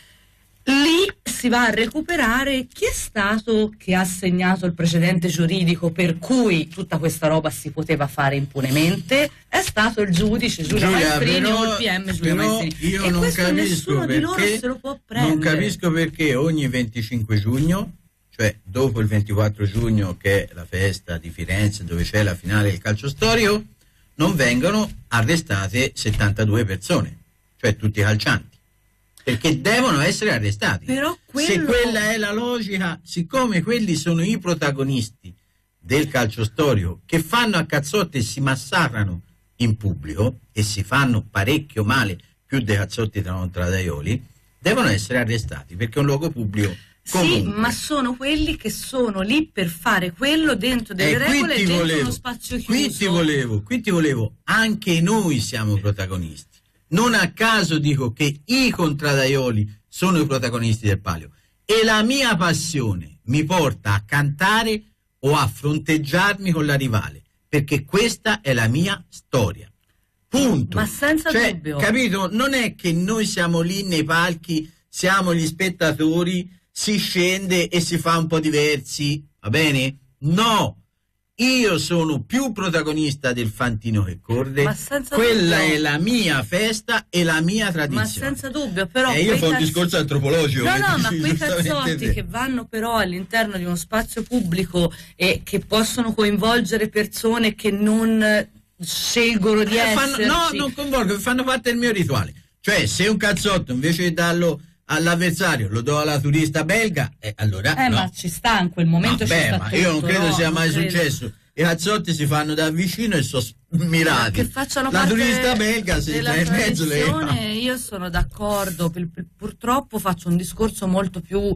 lì si va a recuperare chi è stato che ha segnato il precedente giuridico per cui tutta questa roba si poteva fare impunemente. È stato il giudice Giulio Maestrini o il PM Giulio Maestrini. Io e non questo capisco nessuno di loro se lo può prendere. Non capisco perché ogni 25 giugno, cioè dopo il 24 giugno che è la festa di Firenze dove c'è la finale del calcio storico, non vengono arrestate 72 persone, cioè tutti i calcianti. Perché devono essere arrestati. Però Se quella è la logica, siccome quelli sono i protagonisti del calcio storico che fanno a cazzotti e si massacrano in pubblico e si fanno parecchio male, più dei cazzotti tra Daioli, devono essere arrestati perché è un luogo pubblico. Comunque. Sì, ma sono quelli che sono lì per fare quello dentro delle regole e dentro uno spazio chiuso. Qui ti volevo, anche noi siamo protagonisti. Non a caso dico che i contradaioli sono i protagonisti del Palio e la mia passione mi porta a cantare o a fronteggiarmi con la rivale, perché questa è la mia storia. Punto. Ma senza dubbio. Capito? Non è che noi siamo lì nei palchi, siamo gli spettatori, si scende e si fa un po' diversi, va bene? No! Io sono più protagonista del fantino che corre, quella dubbio. È la mia festa e la mia tradizione. Ma senza dubbio, però... io faccio un discorso antropologico. No, ma quei cazzotti che vanno però all'interno di uno spazio pubblico e che possono coinvolgere persone che non scelgono di esserci... No, non coinvolgo, fanno parte del mio rituale. Cioè, se un cazzotto invece di darlo all'avversario lo do alla turista belga, allora no. Ma ci sta in quel momento. Ma io non credo sia mai successo. I cazzotti si fanno da vicino e sono mirati. Che facciano la parte turista belga si sta in mezzo. Io sono d'accordo. Purtroppo faccio un discorso molto più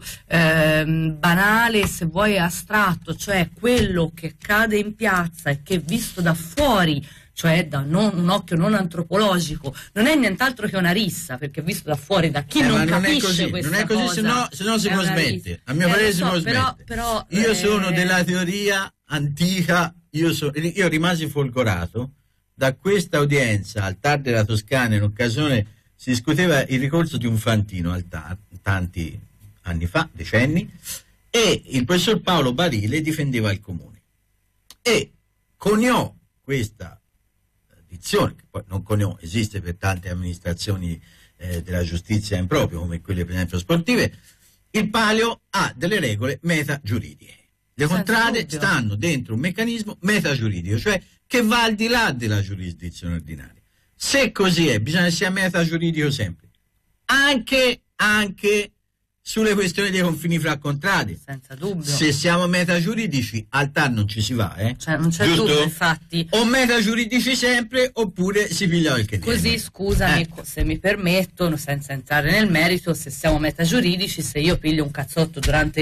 banale, se vuoi astratto, cioè quello che cade in piazza e che visto da fuori, cioè da un occhio non antropologico, non è nient'altro che una rissa, perché visto da fuori, da chi non capisce questa non è così, cosa, se no si può smettere. A mio parere si può smettere. Io sono della teoria antica, io rimasi folgorato da questa udienza al TAR della Toscana. In occasione si discuteva il ricorso di un fantino al TAR tanti anni fa, decenni, e il professor Paolo Barile difendeva il comune e coniò questa dizione, che poi non coniò, esiste per tante amministrazioni della giustizia in proprio, come quelle per esempio sportive. Il Palio ha delle regole metagiuridiche. Le contrade stanno dentro un meccanismo metagiuridico, cioè che va al di là della giurisdizione ordinaria. Se così è, bisogna che sia metagiuridico sempre. Anche sulle questioni dei confini fra contrade. Senza dubbio. Se siamo metagiuridici, al TAR non ci si va, Cioè, non c'è giusto? dubbio, infatti. O metagiuridici sempre, oppure si piglia il che Così, viene. scusami, se mi permettono, senza entrare nel merito, se siamo metagiuridici, se io piglio un cazzotto durante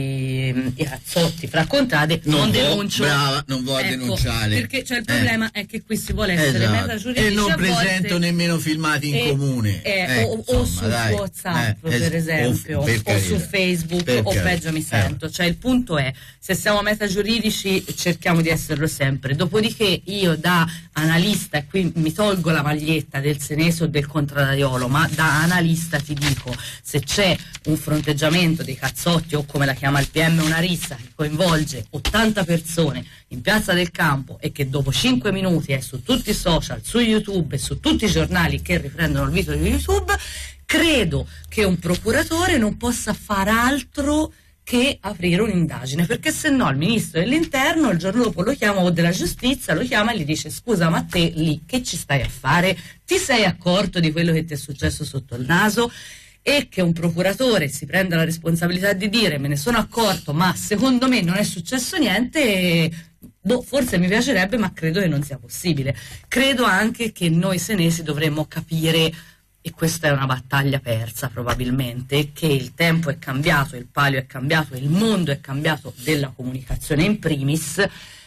i cazzotti fra contrade, non denuncio. Brava, non vuoi denunciare. Perché il problema è che qui si vuole essere metagiuridici e non a volte, presento nemmeno filmati in comune. O su WhatsApp, per esempio, o su Facebook, o peggio mi sento. Cioè, il punto è, se siamo metagiuridici cerchiamo di esserlo sempre. Dopodiché io da analista, e qui mi tolgo la maglietta del Seneso o del Contradaiolo, ma da analista ti dico, se c'è un fronteggiamento dei cazzotti, o come la chiama il PM una rissa, che coinvolge 80 persone in Piazza del Campo e che dopo 5 minuti è su tutti i social, su YouTube e su tutti i giornali che riprendono il video di YouTube, credo che un procuratore non possa far altro che aprire un'indagine, perché se no il ministro dell'interno il giorno dopo lo chiama, o della giustizia lo chiama e gli dice: scusa, ma te lì che ci stai a fare? Ti sei accorto di quello che ti è successo sotto il naso? E che un procuratore si prenda la responsabilità di dire: me ne sono accorto, ma secondo me non è successo niente, forse mi piacerebbe, ma credo che non sia possibile. Credo anche che noi senesi dovremmo capire, e questa è una battaglia persa probabilmente, che il tempo è cambiato, il palio è cambiato, il mondo è cambiato, della comunicazione in primis,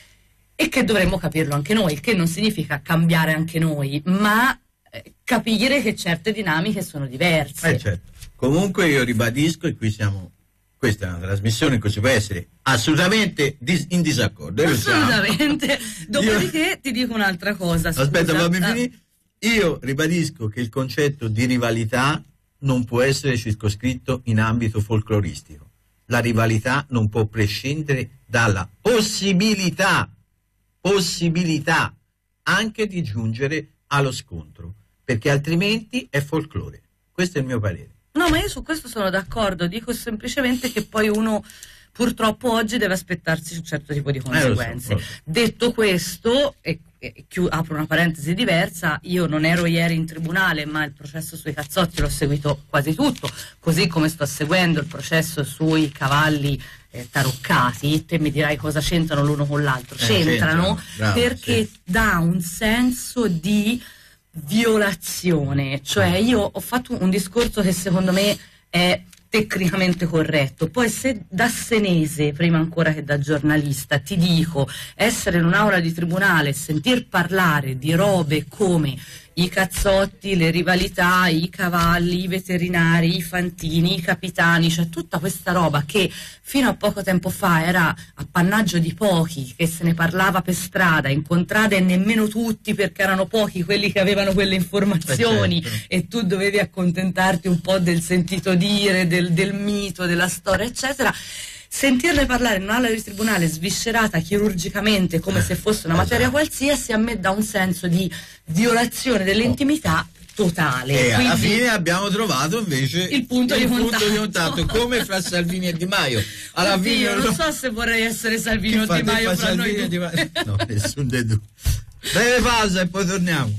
e che dovremmo capirlo anche noi, il che non significa cambiare anche noi, ma capire che certe dinamiche sono diverse. Certo. Comunque io ribadisco, e qui siamo, questa è una trasmissione in cui si può essere assolutamente in disaccordo. Assolutamente. Dopodiché ti dico un'altra cosa. Scusa. Aspetta, fammi finire. Io ribadisco che il concetto di rivalità non può essere circoscritto in ambito folcloristico. La rivalità non può prescindere dalla possibilità anche di giungere allo scontro, perché altrimenti è folklore. Questo è il mio parere. No, ma io su questo sono d'accordo, dico semplicemente che poi uno purtroppo oggi deve aspettarsi un certo tipo di conseguenze. Lo so. Detto questo, apro una parentesi diversa, io non ero ieri in tribunale, ma il processo sui cazzotti l'ho seguito quasi tutto, così come sto seguendo il processo sui cavalli taroccati. Te mi dirai cosa c'entrano l'uno con l'altro. C'entrano, bravo, perché dà un senso di violazione. Cioè, io ho fatto un discorso che secondo me è tecnicamente corretto, poi se da senese, prima ancora che da giornalista, ti dico, essere in un'aula di tribunale e sentir parlare di robe come i cazzotti, le rivalità, i cavalli, i veterinari, i fantini, i capitani, cioè tutta questa roba che fino a poco tempo fa era appannaggio di pochi, che se ne parlava per strada, in contrada, e nemmeno tutti, perché erano pochi quelli che avevano quelle informazioni, e tu dovevi accontentarti un po' del sentito dire, del mito, della storia, eccetera. Sentirne parlare in un'aula di tribunale sviscerata chirurgicamente come se fosse una materia qualsiasi, a me dà un senso di violazione dell'intimità totale. E alla fine abbiamo trovato invece il punto di contatto, come fra Salvini e Di Maio. Alla fine io non so se vorrei essere Salvini o Di Maio fra noi due. No, nessun dei due. Breve pausa e poi torniamo.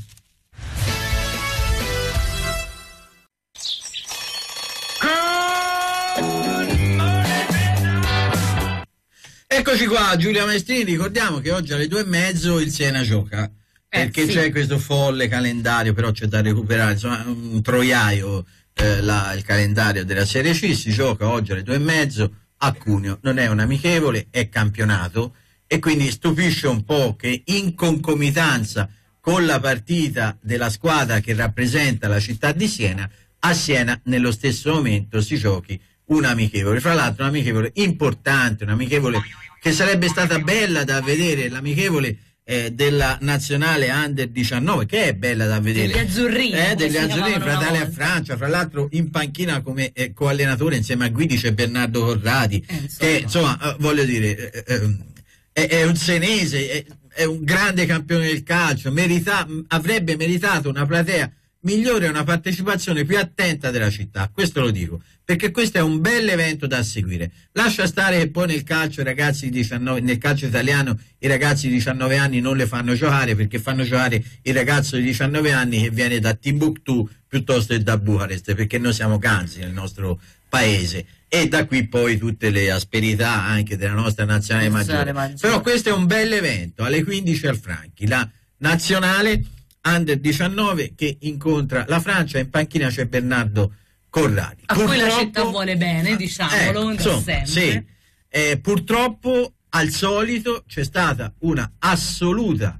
Eccoci qua, Giulia Maestrini. Ricordiamo che oggi alle 2:30 il Siena gioca, perché c'è questo folle calendario, però c'è da recuperare, insomma un troiaio il calendario della Serie C. Si gioca oggi alle 2:30 a Cuneo, non è un amichevole, è campionato, e quindi stupisce un po' che in concomitanza con la partita della squadra che rappresenta la città di Siena, a Siena nello stesso momento si giochi un amichevole, fra l'altro un amichevole importante, un amichevole che sarebbe stata bella da vedere, l'amichevole della nazionale Under 19, che è bella da vedere, degli azzurrini, fratelli a Francia, fra l'altro in panchina come coallenatore insieme a Guidi c'è Bernardo Corradi, che insomma voglio dire è un senese, è un grande campione del calcio, avrebbe meritato una platea migliore è una partecipazione più attenta della città, questo lo dico, perché questo è un bel evento da seguire. Lascia stare che poi nel calcio i ragazzi di 19, nel calcio italiano i ragazzi di 19 anni non le fanno giocare, perché fanno giocare il ragazzo di 19 anni che viene da Timbuktu piuttosto che da Bucarest, perché noi siamo cansi nel nostro paese, e da qui poi tutte le asperità anche della nostra nazionale maggiore. Però questo è un bel evento, alle 15 al Franchi, la nazionale Under 19 che incontra la Francia. In panchina c'è Bernardo Corradi. A cui la città vuole bene, diciamolo, insomma, sì. Purtroppo al solito c'è stata una assoluta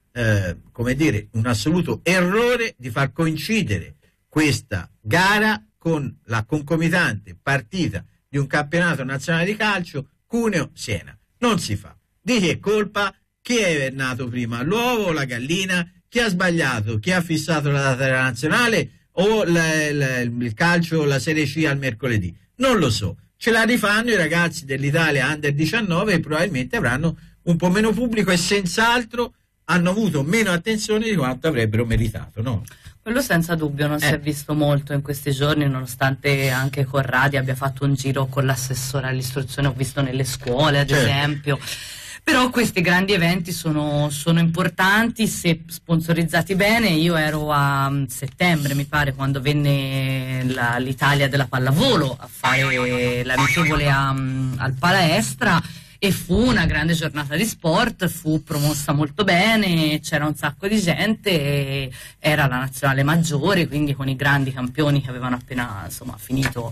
un assoluto errore di far coincidere questa gara con la concomitante partita di un campionato nazionale di calcio Cuneo-Siena. Non si fa. Di che colpa? Chi è nato prima, l'uovo o la gallina? Chi ha sbagliato? Chi ha fissato la data della nazionale o il calcio, la Serie C al mercoledì? Non lo so. Ce la rifanno i ragazzi dell'Italia Under 19 e probabilmente avranno un po' meno pubblico e senz'altro hanno avuto meno attenzione di quanto avrebbero meritato, no? Quello senza dubbio, non si è visto molto in questi giorni, nonostante anche Corradi abbia fatto un giro con l'assessore all'istruzione, ho visto nelle scuole ad esempio. Però questi grandi eventi sono importanti se sponsorizzati bene. Io ero a settembre, mi pare, quando venne l'Italia della pallavolo a fare l'amichevole al Palestra, e fu una grande giornata di sport, fu promossa molto bene, c'era un sacco di gente, era la nazionale maggiore, quindi con i grandi campioni che avevano appena finito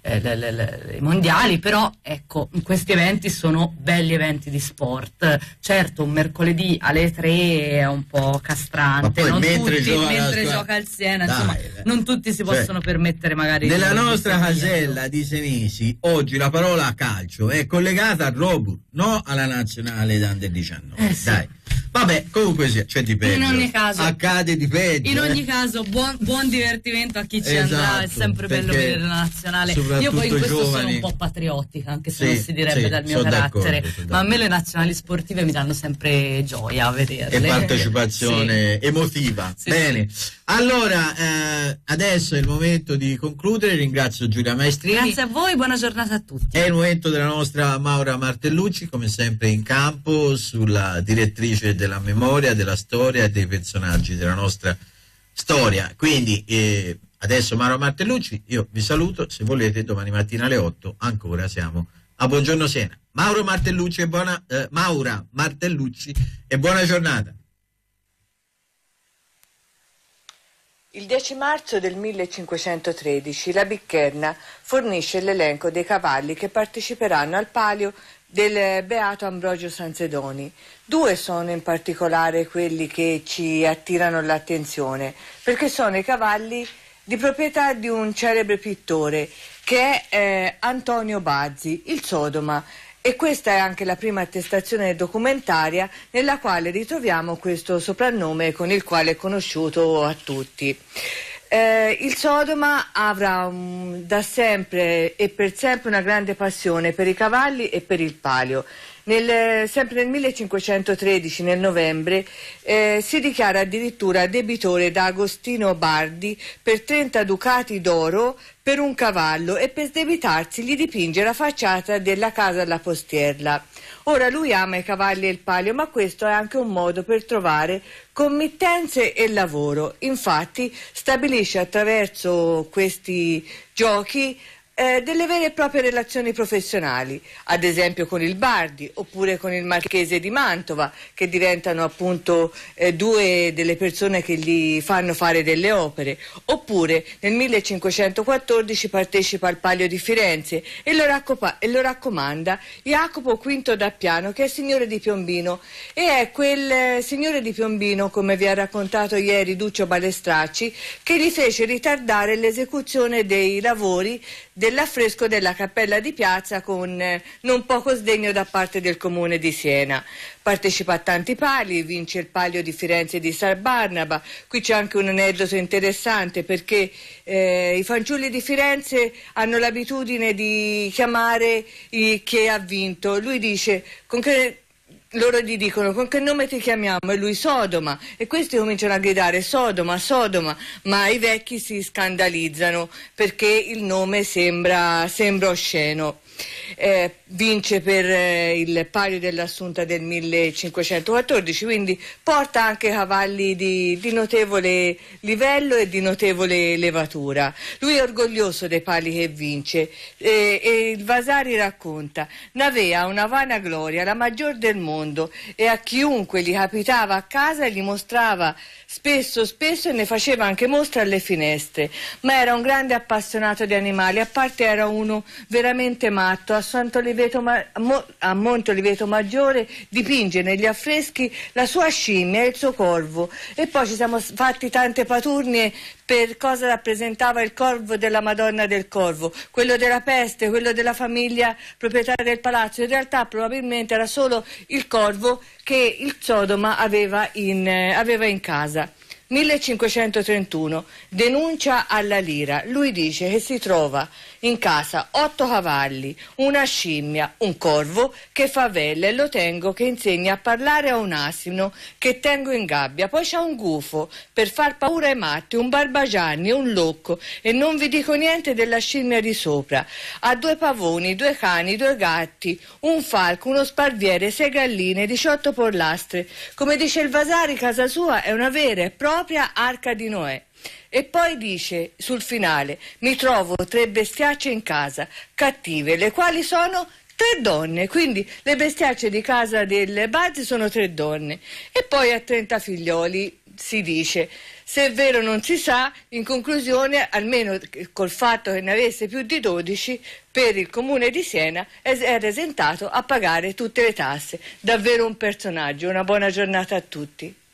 i mondiali. Però ecco, questi eventi sono belli eventi di sport. Certo, un mercoledì alle 3 è un po' castrante, ma poi non mentre gioca il Siena, insomma, non tutti si possono permettere magari. Nella nostra casella di Senesi oggi la parola calcio è collegata al robot, no alla nazionale Under 19. Sì. Dai. Vabbè, comunque sia, c'è di peggio. In ogni caso, accade di peggio. In ogni caso, buon divertimento a chi ci andrà, è sempre bello vedere la nazionale. Io poi in questo sono un po' patriottica, anche se non si direbbe dal mio carattere, ma a me le nazionali sportive mi danno sempre gioia a vederle. E partecipazione emotiva. Bene. Allora, adesso è il momento di concludere. Ringrazio Giulia Maestrini. Grazie a voi, buona giornata a tutti. È il momento della nostra Maura Martellucci, come sempre in campo, sulla direttrice della memoria, della storia e dei personaggi della nostra storia. Quindi adesso Maura Martellucci, io vi saluto, se volete domani mattina alle 8 ancora siamo a Buongiorno Siena. Maura Martellucci e buona giornata. Il 10 marzo del 1513 la Biccherna fornisce l'elenco dei cavalli che parteciperanno al palio del Beato Ambrogio Sanzedoni. 2 sono in particolare quelli che ci attirano l'attenzione, perché sono i cavalli di proprietà di un celebre pittore che è Antonio Bazzi, il Sodoma. E questa è anche la prima attestazione documentaria nella quale ritroviamo questo soprannome con il quale è conosciuto a tutti. Il Sodoma avrà da sempre e per sempre una grande passione per i cavalli e per il palio. Sempre nel 1513, nel novembre, si dichiara addirittura debitore da Agostino Bardi per 30 ducati d'oro per un cavallo, e per sdebitarsi gli dipinge la facciata della casa alla Postierla. Ora lui ama i cavalli e il palio, ma questo è anche un modo per trovare committenze e lavoro. Infatti stabilisce attraverso questi giochi delle vere e proprie relazioni professionali, ad esempio con il Bardi oppure con il Marchese di Mantova, che diventano appunto 2 delle persone che gli fanno fare delle opere, oppure nel 1514 partecipa al Palio di Firenze e lo raccomanda Jacopo V d'Appiano, che è signore di Piombino, e è quel signore di Piombino, come vi ha raccontato ieri Duccio Balestracci, che gli fece ritardare l'esecuzione dei lavori dell'affresco della Cappella di Piazza con non poco sdegno da parte del comune di Siena. Partecipa a tanti pali, vince il Palio di Firenze di San Barnaba. Qui c'è anche un aneddoto interessante, perché i fanciulli di Firenze hanno l'abitudine di chiamare chi ha vinto. Lui dice loro gli dicono: con che nome ti chiamiamo? E lui: Sodoma. E questi cominciano a gridare: Sodoma, Sodoma. Ma i vecchi si scandalizzano perché il nome sembra osceno. Vince per il Palio dell'Assunta del 1514, quindi porta anche cavalli di notevole livello e di notevole levatura. Lui è orgoglioso dei pali che vince, e il Vasari racconta: n'aveva una vana gloria, la maggior del mondo, e a chiunque gli capitava a casa gli mostrava spesso e ne faceva anche mostra alle finestre. Ma era un grande appassionato di animali, a parte era uno veramente matto. A Monte Oliveto Maggiore dipinge negli affreschi la sua scimmia e il suo corvo, e poi ci siamo fatti tante paturnie per cosa rappresentava il corvo della Madonna del Corvo, quello della peste, quello della famiglia proprietaria del palazzo. In realtà probabilmente era solo il corvo che il Sodoma aveva in casa. 1531, denuncia alla Lira. Lui dice che si trova in casa 8 cavalli, una scimmia, un corvo che fa vella, e lo tengo che insegna a parlare a un asino che tengo in gabbia. Poi c'ha un gufo per far paura ai matti, un barbagianni, un locco, e non vi dico niente della scimmia di sopra. Ha 2 pavoni, 2 cani, 2 gatti, un falco, uno sparviere, 6 galline, 18 pollastre. Come dice il Vasari, casa sua è una vera e propria arca di Noè. E poi dice sul finale: mi trovo 3 bestiacce in casa, cattive, le quali sono 3 donne. Quindi le bestiacce di casa del Bazzi sono 3 donne. E poi ha 30 figlioli, si dice. Se è vero non si sa. In conclusione, almeno col fatto che ne avesse più di 12, per il comune di Siena era esentato a pagare tutte le tasse. Davvero un personaggio. Una buona giornata a tutti.